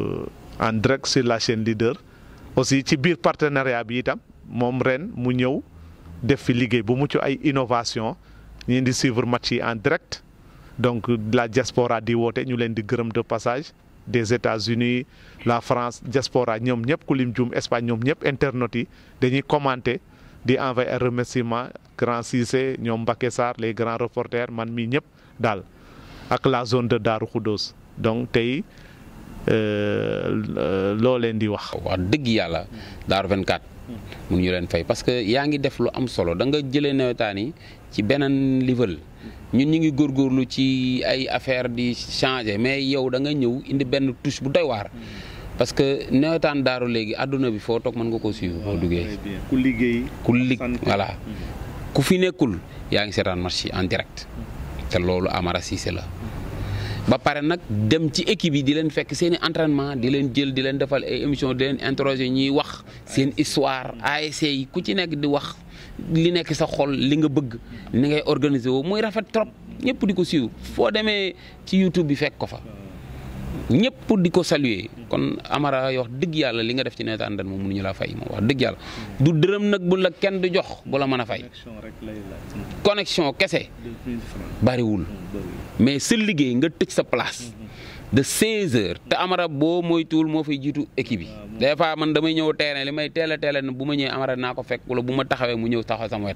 en direct sur la chaîne leader aussi ci biir partenariat bi itam moom ren mu ñëw def fi liggéey bu mucc ay innovation ñu di suivre match yi en direct donc la diaspora di woote ñu leen di gërëm de passage des États-Unis la France diaspora ñoom ñëpp ku lim juum Espagne ñoom ñëpp internautes yi dañuy commenter di envoyer un remerciement grand Cissé ñoom Mbacké Sarr les grands reporters man mii ñëpp daal ak la zone de Darou Khoudoss donc tey loo leen di wax. wax dëgg yàlla Darou 24 mun ñu leen fay parce que yaa ngi def lu am solo da nga jëlee nawetaan yi ci beneen level ñun ñu ngi góorgóorlu ci ay affaire di changer mais yow da nga ñëw indi benn touche bu doy waar. parce que nawetaan Daaru léegi àdduna bi foo toog mën nga ko suivre boo duggee. ku liggéey voilà ku fi nekkul yaa ngi seetaan match yi en direct te loolu Amara Cissé la. ba pare nag dem ci équipe yi di leen fekk seen i entraînement di leen jël di leen defal ay émission di leen interroger ñuy wax seen histoire ASC yi ku ci nekk di wax li nekk sa xol li nga bëgg ni ngay organiser woo muy rafet trop ñëpp di ko suivre foo demee ci YouTube bi fekk ko fa. ñëpp di ko saluer kon Amara wax dëgg yàlla li nga def ci nawetaan ren moom mënuñu la fay moom wax dëgg yàlla du dërëm nag bu la kenn du jox bu la mën a fay connexion kese bariwul mais sa liggéey nga tëj sa place de 16 heures te Amara boo moytuwul moo fay jiitu équipe yi des fois man damay ñëw terrain li may teel a bu ma ñëwee Amara naa ko fekk wala bu ma taxawee mu ñëw taxaw sama wet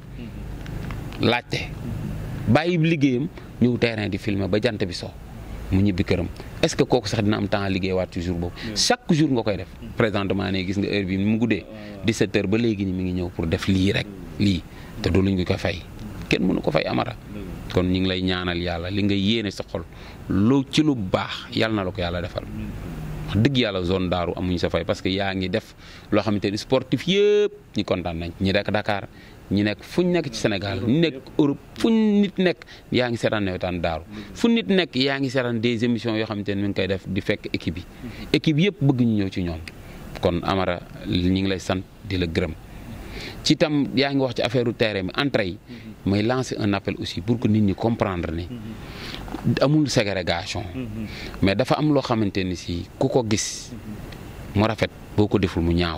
laajte bàyyi liggéeyam ñëw terrain di filmer ba jant bi so mu ñibbi këram est-ce que kooku sax dina am temps liggéey waat ci jour boobu chaque jour nga koy def présentement ne gis nga heure bi mu guddee 17 heures ba léegi ni mi ngi ñëw pour def lii rek lii te du luñ ko fay kenn mënu ko fay Amara kon ñu ngi lay ñaanal yàlla li nga yéene sa xol lu ci lu baax yàlla na la ko yàlla defal wax dëgg yàlla zone Daaru amuñ sa fay parce que yaa ngi def loo xamante ni sportif yëpp ñi kontaan nañ ñi nekk Dakar ñi nekk fuñ nekk ci Sénégal ñi nekk Europe fuñ nit nekk yaa ngi seetaan nawetaan Daaru fu nit nekk yaa ngi seetaan des émissions yoo xamante ni mi ngi koy def di fekk équipe yi équipe yëpp bëgg ñu ñëw ci ñoom kon Amara ñi ngi lay sant di la gërëm ci itam yaa ngi wax ci affaire terrain bi entrée yi may lancer un appel aussi pour que nit ñi comprendre ne amul ségrégation mais dafa am loo xamante ni si ku ko gis mu rafet boo ko deful mu ñaaw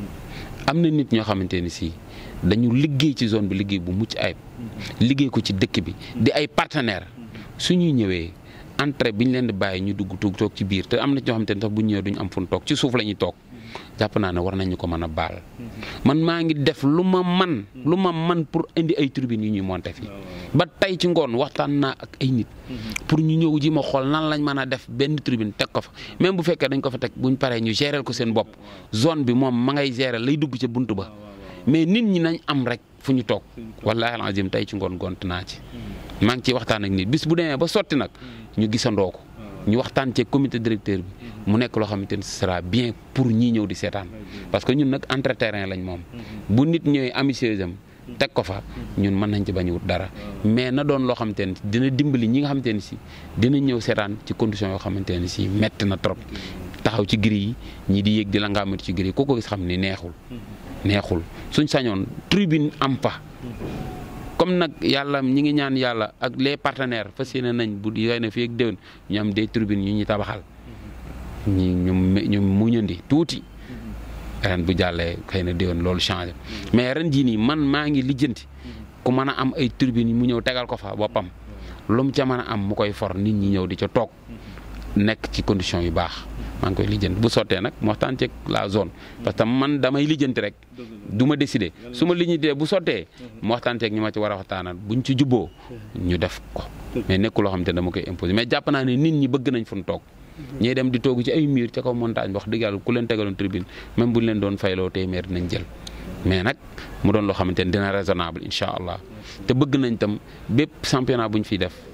am na nit ñoo xamante ni si dañu liggéey ci zone bi liggéey bu mucc ayib liggéey ko ci dëkk bi di ay partenaires suñuy ñëwee entrée bi ñu leen di bàyyi ñu dugg toog ci biir te am na ñoo xamante ni sax bu ñu ñëwee duñu am fu ñu toog ci suuf la ñuy toog jàpp naa ne war nañu ko mën a baal man maa ngi def lu ma man pour indi ay tribune yu ñuy monter fii ba tey ci ngoon waxtaan naa ak ay nit pour ñu ñëw ji ma xool nan lañ mën a def benn tribune teg ko fa même bu fekkee dañ ko fa teg buñ paree ñu gérer ko seen bopp zone bi moom ma ngay gérer lay dugg ca buntu ba mais nit ñi nañ am rek fu ñu toog wallaahi alazim tey ci ngoon gont naa ci maa ngi ciy waxtaan ak nit bis bu demee ba sotti nag ñu gisandoo ko ñu waxtaan ci comité directeur bi mu nekk loo xamante ni ce sera bien pour ñii ñëw di seetaan parce que ñun nag entre terrain lañ moom bu nit ñëwee ambitieuse am teg ko fa ñun mën nañ ci bañ wut dara mais na doon loo xamante ne dina dimbali ñi nga xamante ne si dina ñëw seetaan ci condition yoo xamante ne si metti na trop taxaw ci gris yi ñii di yéeg di la ngaamati ci gris yi ku ko gis xam ni neexul suñ sañoon tribune am fa comme nag yàlla ñi ngi ñaan yàlla ak les partenaires fas yéene nañ bu yooy na fi ak déwén ñu am des tribunes yu ñuy tabaxal ñu muñandi tuuti ren bu jàllee xëy na déwén loolu changé mais ren jii nii man maa ngi lijjanti ku mën a am ay tribunes mu ñëw tegal ko fa boppam lu mu ca mën a am mu koy for nit ñi ñëw di ca toog nekk ci condition yu baax maa ngi koy lijjanti bu sottee nag mu waxtaan ceeg la zone parce que man damay lijjanti rek du ma décider su ma lijjantee bu sottee mu waxtaan ceeg ñi ma ci war a waxtaanal buñ ci jubboo ñu def ko mais nekkul loo xam te dama koy imposer mais jàpp naa ne nit ñi bëgg nañ fu ñu toog ñiy dem di toog ci ay mur ca kaw montagne wax dëgg yàlla ku leen tegaloon tribune même buñ leen doon fayloo téeméer dinañ jël mais nag mu doon loo xamante ne dina raisonnable incha allah te bëgg nañ tam bépp championnat bu ñu fiy def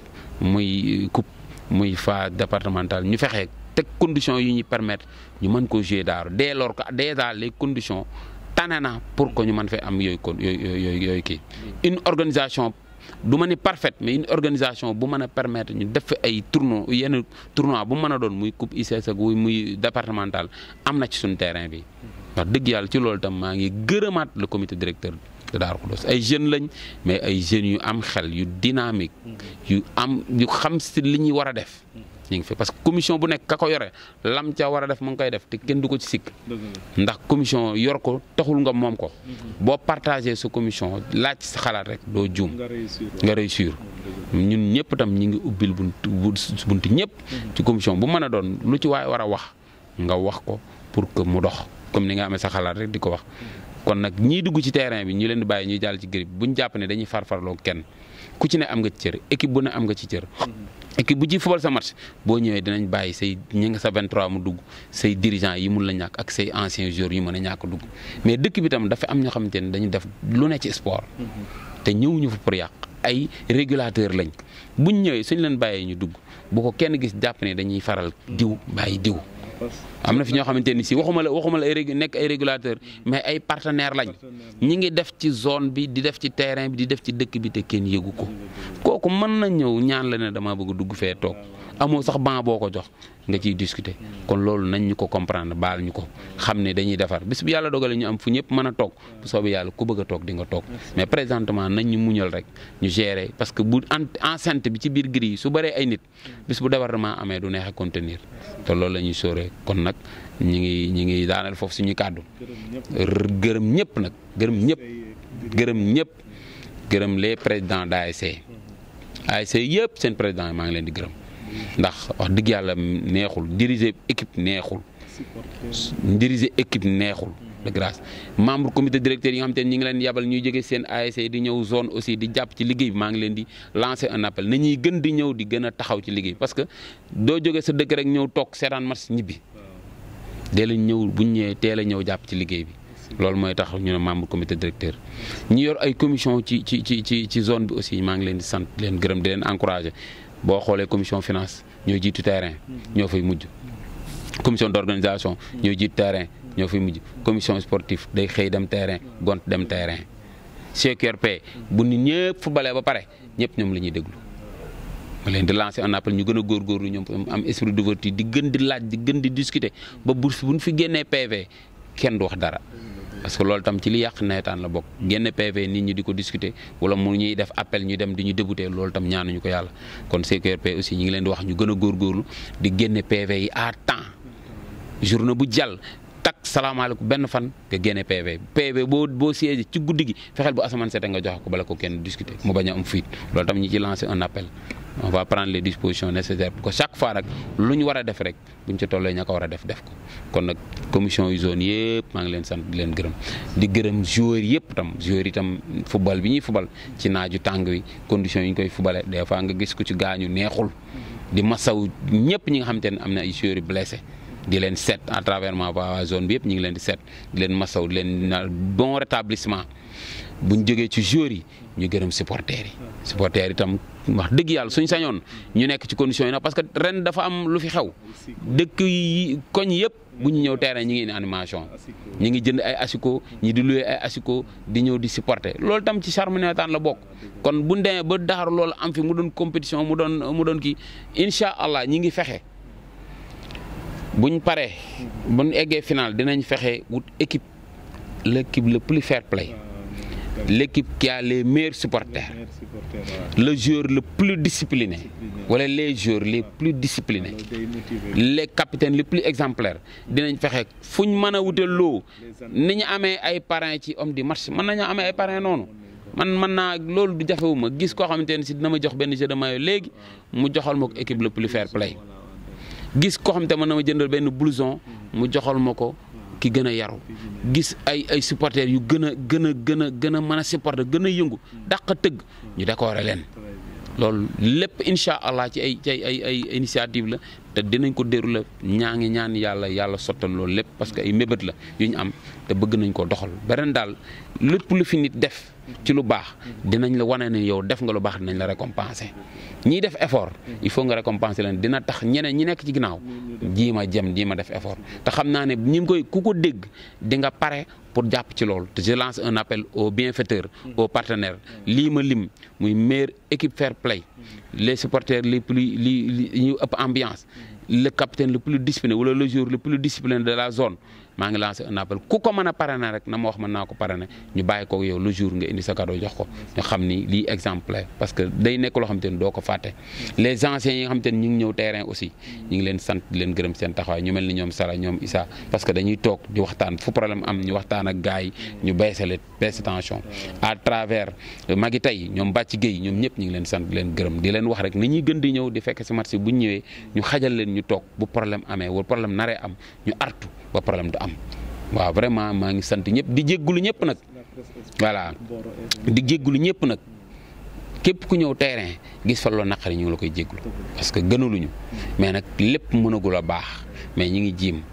muy coupe muy phase départementale ñu fexe teg conditions yu ñuy permettre ñu mën ko jouer Daaru dès lors que déjà les conditions tane na pour que ñu mën fee am yooyu kii une organisation du ma ni parfaite mais une organisation bu mën a permettre ñu def fi ay yenn tournoi bu mën a doon muy coupe ICS ak muy départemental am na ci suñu terrain bi wax dëgg yàlla ci loolu tam maa ngi gërëmaat le comité directeur de Darou Khoudoss ay jeunes lañ mais ay jeunes yu am xel yu dynamique yu xam si li ñuy war a def ñu ngi fi parce que commission bu nekk ka ko yore lam ca war a def mu ngi koy def te kenn du ko ci sikk ndax commission yor ko taxul nga moom ko boo partagé sa commission laaj sa xalaat rek doo juum nga réussir ñun ñëpp tam ñi ngi ubbil bunt ñëpp ci commission bu mën a doon lu ci waay war a wax nga wax ko pour que mu dox comme ni nga amee sa xalaat rek di ko wax kon nag ñii dugg ci terrain bi ñu leen di bàyyi ñuy jàll ci gërib buñ jàpp ne dañuy farfarloo kenn ku ci ne am nga ci cër équipe bu ne am nga ci cër équipe bu ci football sa match boo ñëwee dinañ bàyyi say ñi nga sa 23 mu dugg say dirigeants yi mun la ñàkk ak say anciens joueurs yi mën a ñàkk dugg mais dëkk bi tam dafa am ñoo xamante ne dañu def lu ne ci sport te ñëwuñu fa pour yàq ay régulateurs lañ buñ ñëwee suñ leen bàyyee ñu dugg bu ko kenn gis jàpp ne dañuy faral diw bàyyi diw am na fi ñoo xamante ni si waxuma la nekk ay régulateur mais ay partenaire lañ ñi ngi def ci zone bi di def ci terrain bi di def ci dëkk bi te kenn yëgu ko kooku mën na ñëw ñaan la ne dama bëgg dugg fee toog amoo sax banc boo ko jox nga ciy discuter kon loolu nañ ñu ko comprendre baal ñu ko xam ne dañuy defar bis bu yàlla dogalee ñu am fu ñëpp mën a toog bu soobee yàlla ku bëgg a toog di nga toog mais présentement nañ ñu muñal rek ñu gérer parce que bu enceinte bi ci biir grille yi su bëree ay nit bis bu débordement amee du neex a contenir te loolu la ñuy sóoree kon nag ñi ngi daaneel foofu suñu kàddu gërëm ñëpp nag gërëm les présidents d'ASC yëpp seen président maa ngi leen di gërëm ndax wax dëgg yàlla neexul diriger équipe neexul de grâce membre comité directeur yi nga xam te ne ñi ngi leen yabal ñuy jóge seen ASC di ñëw zone aussi di jàpp ci liggéey bi maa ngi leen di lancer un appel na ñuy gën di ñëw di gën a taxaw ci liggéey parce que doo jóge sa dëkk rek ñëw toog seetaan match ñibbi dee la ñëw bu ñu ñëwee teel a ñëw jàpp ci liggéey bi loolu mooy tax ñu ne membre comité directeur ñi yor ay commission ci zone bi aussi maa ngi leen di sant di leen gërëm di leen encourager boo xoolee commission finance ñoo jiitu terrain ñoo fay mujj commission d'organisation ñoo jiitu terrain ñoo fay mujj commission sportive day xëy dem terrain gont dem terrain CQRP bu nit ñëpp footballee ba pare ñëpp ñoom la ñuy déglu ma leen di lancer un appel ñu gën a góorgóorlu ñoom am esprit d'ouverture di gën di laaj di gën di discuter ba bu ñu fi génnee PV kenn du wax dara parce que loolu tam ci li yàq nawetaan la bokk génne PV nit ñi di ko discuter wala mu ñuy def appel ñu dem di ñu débouté loolu tam ñaanuñu ko yàlla kon CQRP aussi ñi ngi leen di wax ñu gën a góorgóorlu di génne PV yi à temps journée bu jàll tak salaamaaleykum benn fan nga génne PV boo siégé ci guddi gi fexeel bu asamaan sete nga joxe ko bala ko kenn discuter mu bañ a am fuite loolu tam ñi ci lancer un appel on va prendre les dispositions nécessaires pour que chaque fois rek lu ñu war a def rek buñ ci tollee ña ko war a def ko kon nag commission yu zone yëpp maa ngi leen sant di leen gërëm di gërëm joueurs yëpp joueurs yi tam football bi ñuy football ci naaju tàng wi conditions yi ñu koy footballee des fois nga gis ko ci gaañu neexul di masaw ñëpp ñi nga xamante ne am na ay joueurs yu blessé di leen seet à travers waa zone bi yëpp ñu ngi leen di seet di leen masaw di leen bon rétablissement buñ jógee ci joueurs yi ñu gërëm supporters yi tam wax dëgg yàlla suñ sañoon ñu nekk ci conditions yi nag parce que ren dafa am lu fi xew dëkk yi koñ yëpp bu ñu ñëw terrain ñi ngi indi animation ñi ngi jënd ay asiko ñi di louer ay asiko di ñëw di supporter loolu tam ci charme nawetaan la bokk kon bu ñu demee ba Dakar loolu am fi mu doon compétition mu doon kii incha allah ñi ngi fexe buñ paree buñ eggee final dinañ fexe wut l'équipe le plus fair play l'équipe qui a les meilleurs supporters le joueur le plus discipliné wala les joueurs les plus disciplinés les capitaines les plus exemplaires dinañ fexe fuñ mën a wute loo ni ñu amee ay parrains ci homme du match mën nañu amee ay parrains noonu man naa loolu du jafewuma gis koo xamante ne si dina ma jox benn jeu de maillot léegi mu joxal ma ko équipe le plus fair play gis koo xamante mën na ma jëndal benn blouson mu joxal ma ko ki gën a yaru gis ay supporters yu gën a mën a supporter gën a yëngu dàq tëgg ñu décorer leen loolu lépp incha allah ci ay initiative la te dinañ ko déroulé ñaan yàlla sottal loolu lépp parce que ay mébét la yu ñu am te bëgg nañ ko doxal beneen daal lépp lu fi nit def ci lu baax dinañ la wane ne yow def nga lu baax dinañ la récompenser ñiy def effort il faut nga récompenser leen dina tax ñeneen ñi nekk ci ginnaaw jiima def effort te xam naa ne ñi ngi koy ku ko dégg di nga pare pour jàpp ci loolu te je lance un appel aux bienfaiteurs aux partenaires lii ma lim muy meilleure équipe fair play les supporters les plus ñu ëpp ambiance le capitaine le plus discipliné wala le joueur le plus discipliné de la zone maa ngi lancé un appel ku ko mën a parrainer rek na ma wax mën naa ko parrainer ñu bàyyi ko yow le jour nga indi sa cadeau jox ko ñu xam ni lii exemplaire parce que day nekk loo xam te ne doo ko fàtte les anciens yi nga xam te ne ñu ngi ñëw terrain aussi ñu ngi leen sant di leen gërëm seen taxawaay ñu mel ni ñoom Sala ñoom Issa parce que dañuy toog di waxtaan fu problème am ñu waxtaan ak gars yi ñu baisse tension à travers magi tey ñoom Bàcc Gueye ñoom ñëpp ñu ngi leen sant di leen gërëm di leen wax rek ni ñuy gën di ñëw di fekk si match bu ñu ñëwee ñu xajal leen ñu toog bu problème amee wala problème naree am ñu artu ba problème du am waaw vraiment maa ngi sant ñëpp di jéggulu ñëpp nag voilà di jéggulu ñëpp nag képp ku ñëw terrain gis fa loo naqari ñu ngi la koy jéggulu parce que gënaluñu mais nag lépp mënagul a baax mais ñi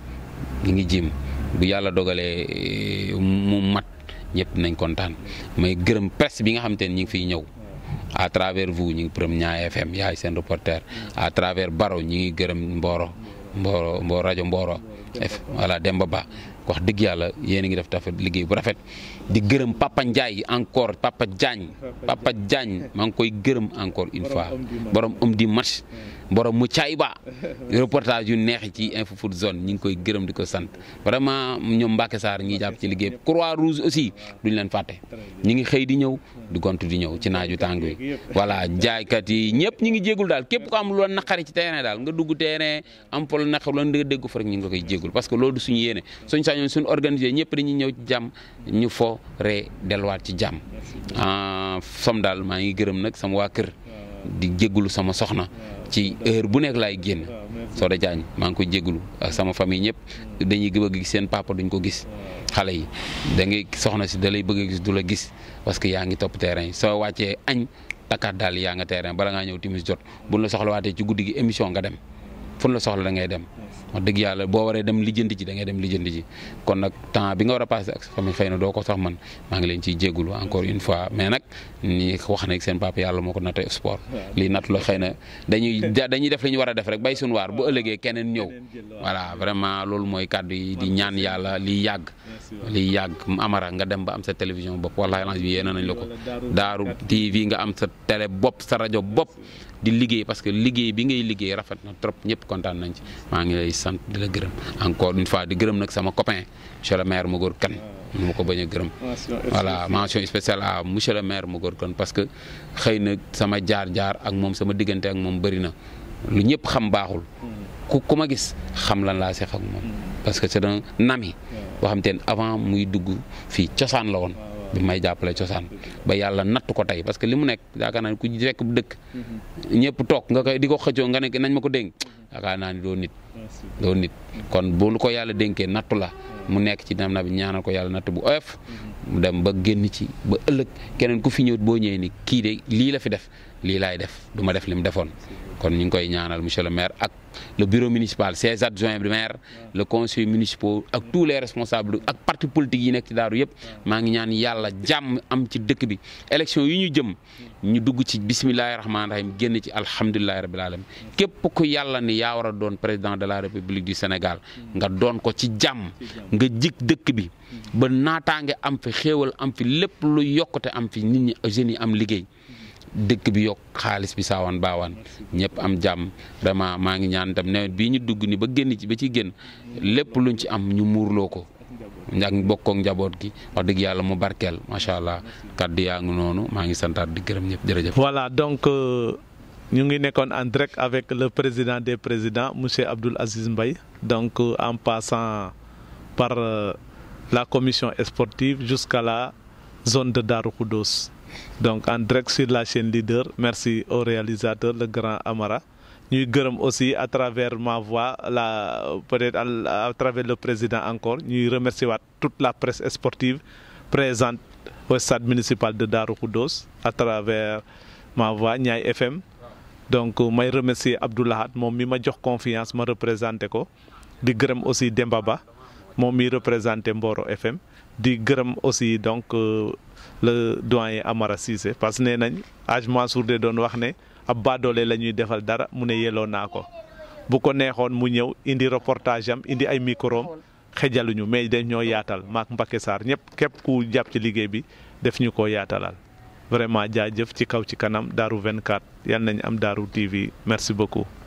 ngi jiim bu yàlla dogalee mu mat ñëpp nañ kontaan may gërëm presse bi nga xam te ne ñi ngi fiy ñëw à travers vous ñi ngi përëm Niayes FM yaay seen reporter à travers Baro ñi ngi gërëm Mboro rajo Mboro voilà Demba Ba wax dëgg yàlla yéen a ngi def dafa liggéey bu rafet di gërëm Papa Ndiaye encore Papa Diagne maa ngi koy gërëm encore une fois borom di match borom mu caay ba reportage yu neex ci Info Food Zone ñi ngi koy gërëm di ko sant vraiment ñoom Mbacke Sarr ñi jàpp ci liggéey Croix-Rouge aussi duñ leen fàtte ñi ngi xëy di ñëw di gont di ñëw ci naaju tàng wi voilà jaaykat yi ñëpp ñi ngi jégul daal képp ko am lu la naqari ci terrain daal nga dugg terrain am pol naqar loolu nga dégg fa rek ñi ngi koy jégul parce que loolu du suñu yéene suñ sañoon suñu organisé ñëpp dañuy ñëw ci jàmm ñu fo ree delluwaat ci jàmm som daal maa ngi gërëm nag sama waa kër di jéggulu sama soxna ci heure bu nekk laay génn Soda Diagne maa ngi koy jéggulu ak sama famille ñëpp dañuy bëgg gis seen papa duñ ko gis xale yi da ngay soxna si da lay bëgg a gis du la gis parce que yaa ngi topp terrain yi soo wàccee añ takkaat daal yaa nga terrain bala ngaa ñëw timis jot buñ la soxlawaatee ci guddi gi émission nga dem fu la soxla da ngay dem wax dëgg yàlla boo waree dem lijjanti ci da ngay dem lijjanti ci kon nag temps bi nga war a passé ak sa famille xëy na doo ko sax man maa ngi leen ciy jégalu encore une fois mais nag ni wax na seen papa yàlla moo ko nattee sport lii natt la xëy na dañuy def li ñu war a def rek bay suñu waar bu ëllëgee keneen ñëw voilà vraiment loolu mooy kàddu yi di ñaan yàlla liy yàgg Amara nga dem ba am sa télévision bopp wallahi lange bi yéena nañ la ko Daaru TV nga am sa télé bopp sa rajo bopp di liggéey parce que liggéey bi ngay liggéey rafet na trop ñëpp kontaan nañ ci maa ngi lay sant di la gërëm encore une fois di gërëm nag sama copain monsieur le maire Magor Kane mu ma ko bañ a gërëm voilà mention spéciale à monsieur le maire Magor Kane parce que xëy na sama jaar-jaar ak moom sama diggante ak moom bëri na lu ñëpp xam baaxul ku ma gis xam lan laa seq ak moom parce que c'est un ami boo xam te ne avant muy dugg fii cosaan la woon bi may jàppale cosaan ba yàlla natt ko tey parce que li mu nekk yaakaar naa ne ku fekk bu dëkk ñëpp toog nga koy di ko xëccoo nga ne nañ ma ko dénk yaakaar naa ni doo nit kon bu lu ko yàlla dénkee nattu la mu nekk ci dem na bi ñaanal ko yàlla natt bu oyof mu dem ba génn ci ba ëllëg keneen ku fi ñëw boo ñëwee ni kii de lii la fi def lii laay def du ma def li mu defoon kon ñu ngi koy ñaanal monsieur le maire ak le bureau municipal ses adjoints du maire le conseil municipal ak tous les responsables ak parti politique yi nekk ci Daaru yëpp maa ngi ñaan yàlla jàmm am ci dëkk bi élection yi ñu jëm ñu dugg ci bismillahi rahmaani rahim génn ci alhamdulilahi rabil alamin képp ku yàlla ni yaa war a doon président de la république du Sénégal nga doon ko ci jàmm nga jik dëkk bi ba naataange am fi xéewal am fi lépp lu yokkute am fi nit ñi jeunes yi am liggéey dëkk bi yokk xaalis bi saawaan baawaan ñëpp am jàmm vraiment maa ngi ñaan tam nawet bii ñu dugg ni ba génn ci ba ci génn lépp luñ ci am ñu muurloo ko ak bokkook njaboot gi wax dëgg yàlla mu barkeel macha allah kàddu yaa ngi noonu maa ngi santaat di gërëm ñëpp jërëjëf. Voilà donc ñu ngi nekkoon en direct avec le président des présidents monsieur Abdoul Aziz Mbaye donc en passant par la commission sportive jusqu'à la zone de Darou Khoudoss. Donc en direct sur la chaîne Leader, merci au réalisateur le grand Amara. Ñuy gërëm aussi à travers ma voix peut-être à travers le président encore ñuy remercier waat toute la presse sportive présente au stade municipal de Darou Khoudoss à travers ma voix Niayes FM. Donc may remercier Abdoulahat moom mi ma jox confiance ma représenté ko di gërëm aussi Demba Ba moom mi représenté Mboro FM di gërëm aussi donc le doyen Amara Cissé parce que nee nañ Hadj Mansour de doon wax ne ab baadoole la ñuy defal dara mu ne yelloo naa ko bu ko neexoon mu ñëw indi reportage am indi ay micro xejaluñu mais dañ ñoo yaatal maak Mbacke Sarr ñëpp képp ku jàpp ci liggéey bi def ñu ko yaatalal vraiment jaajëf ci kaw ci kanam Darou 24 yal nañ am Darou TV merci beaucoup.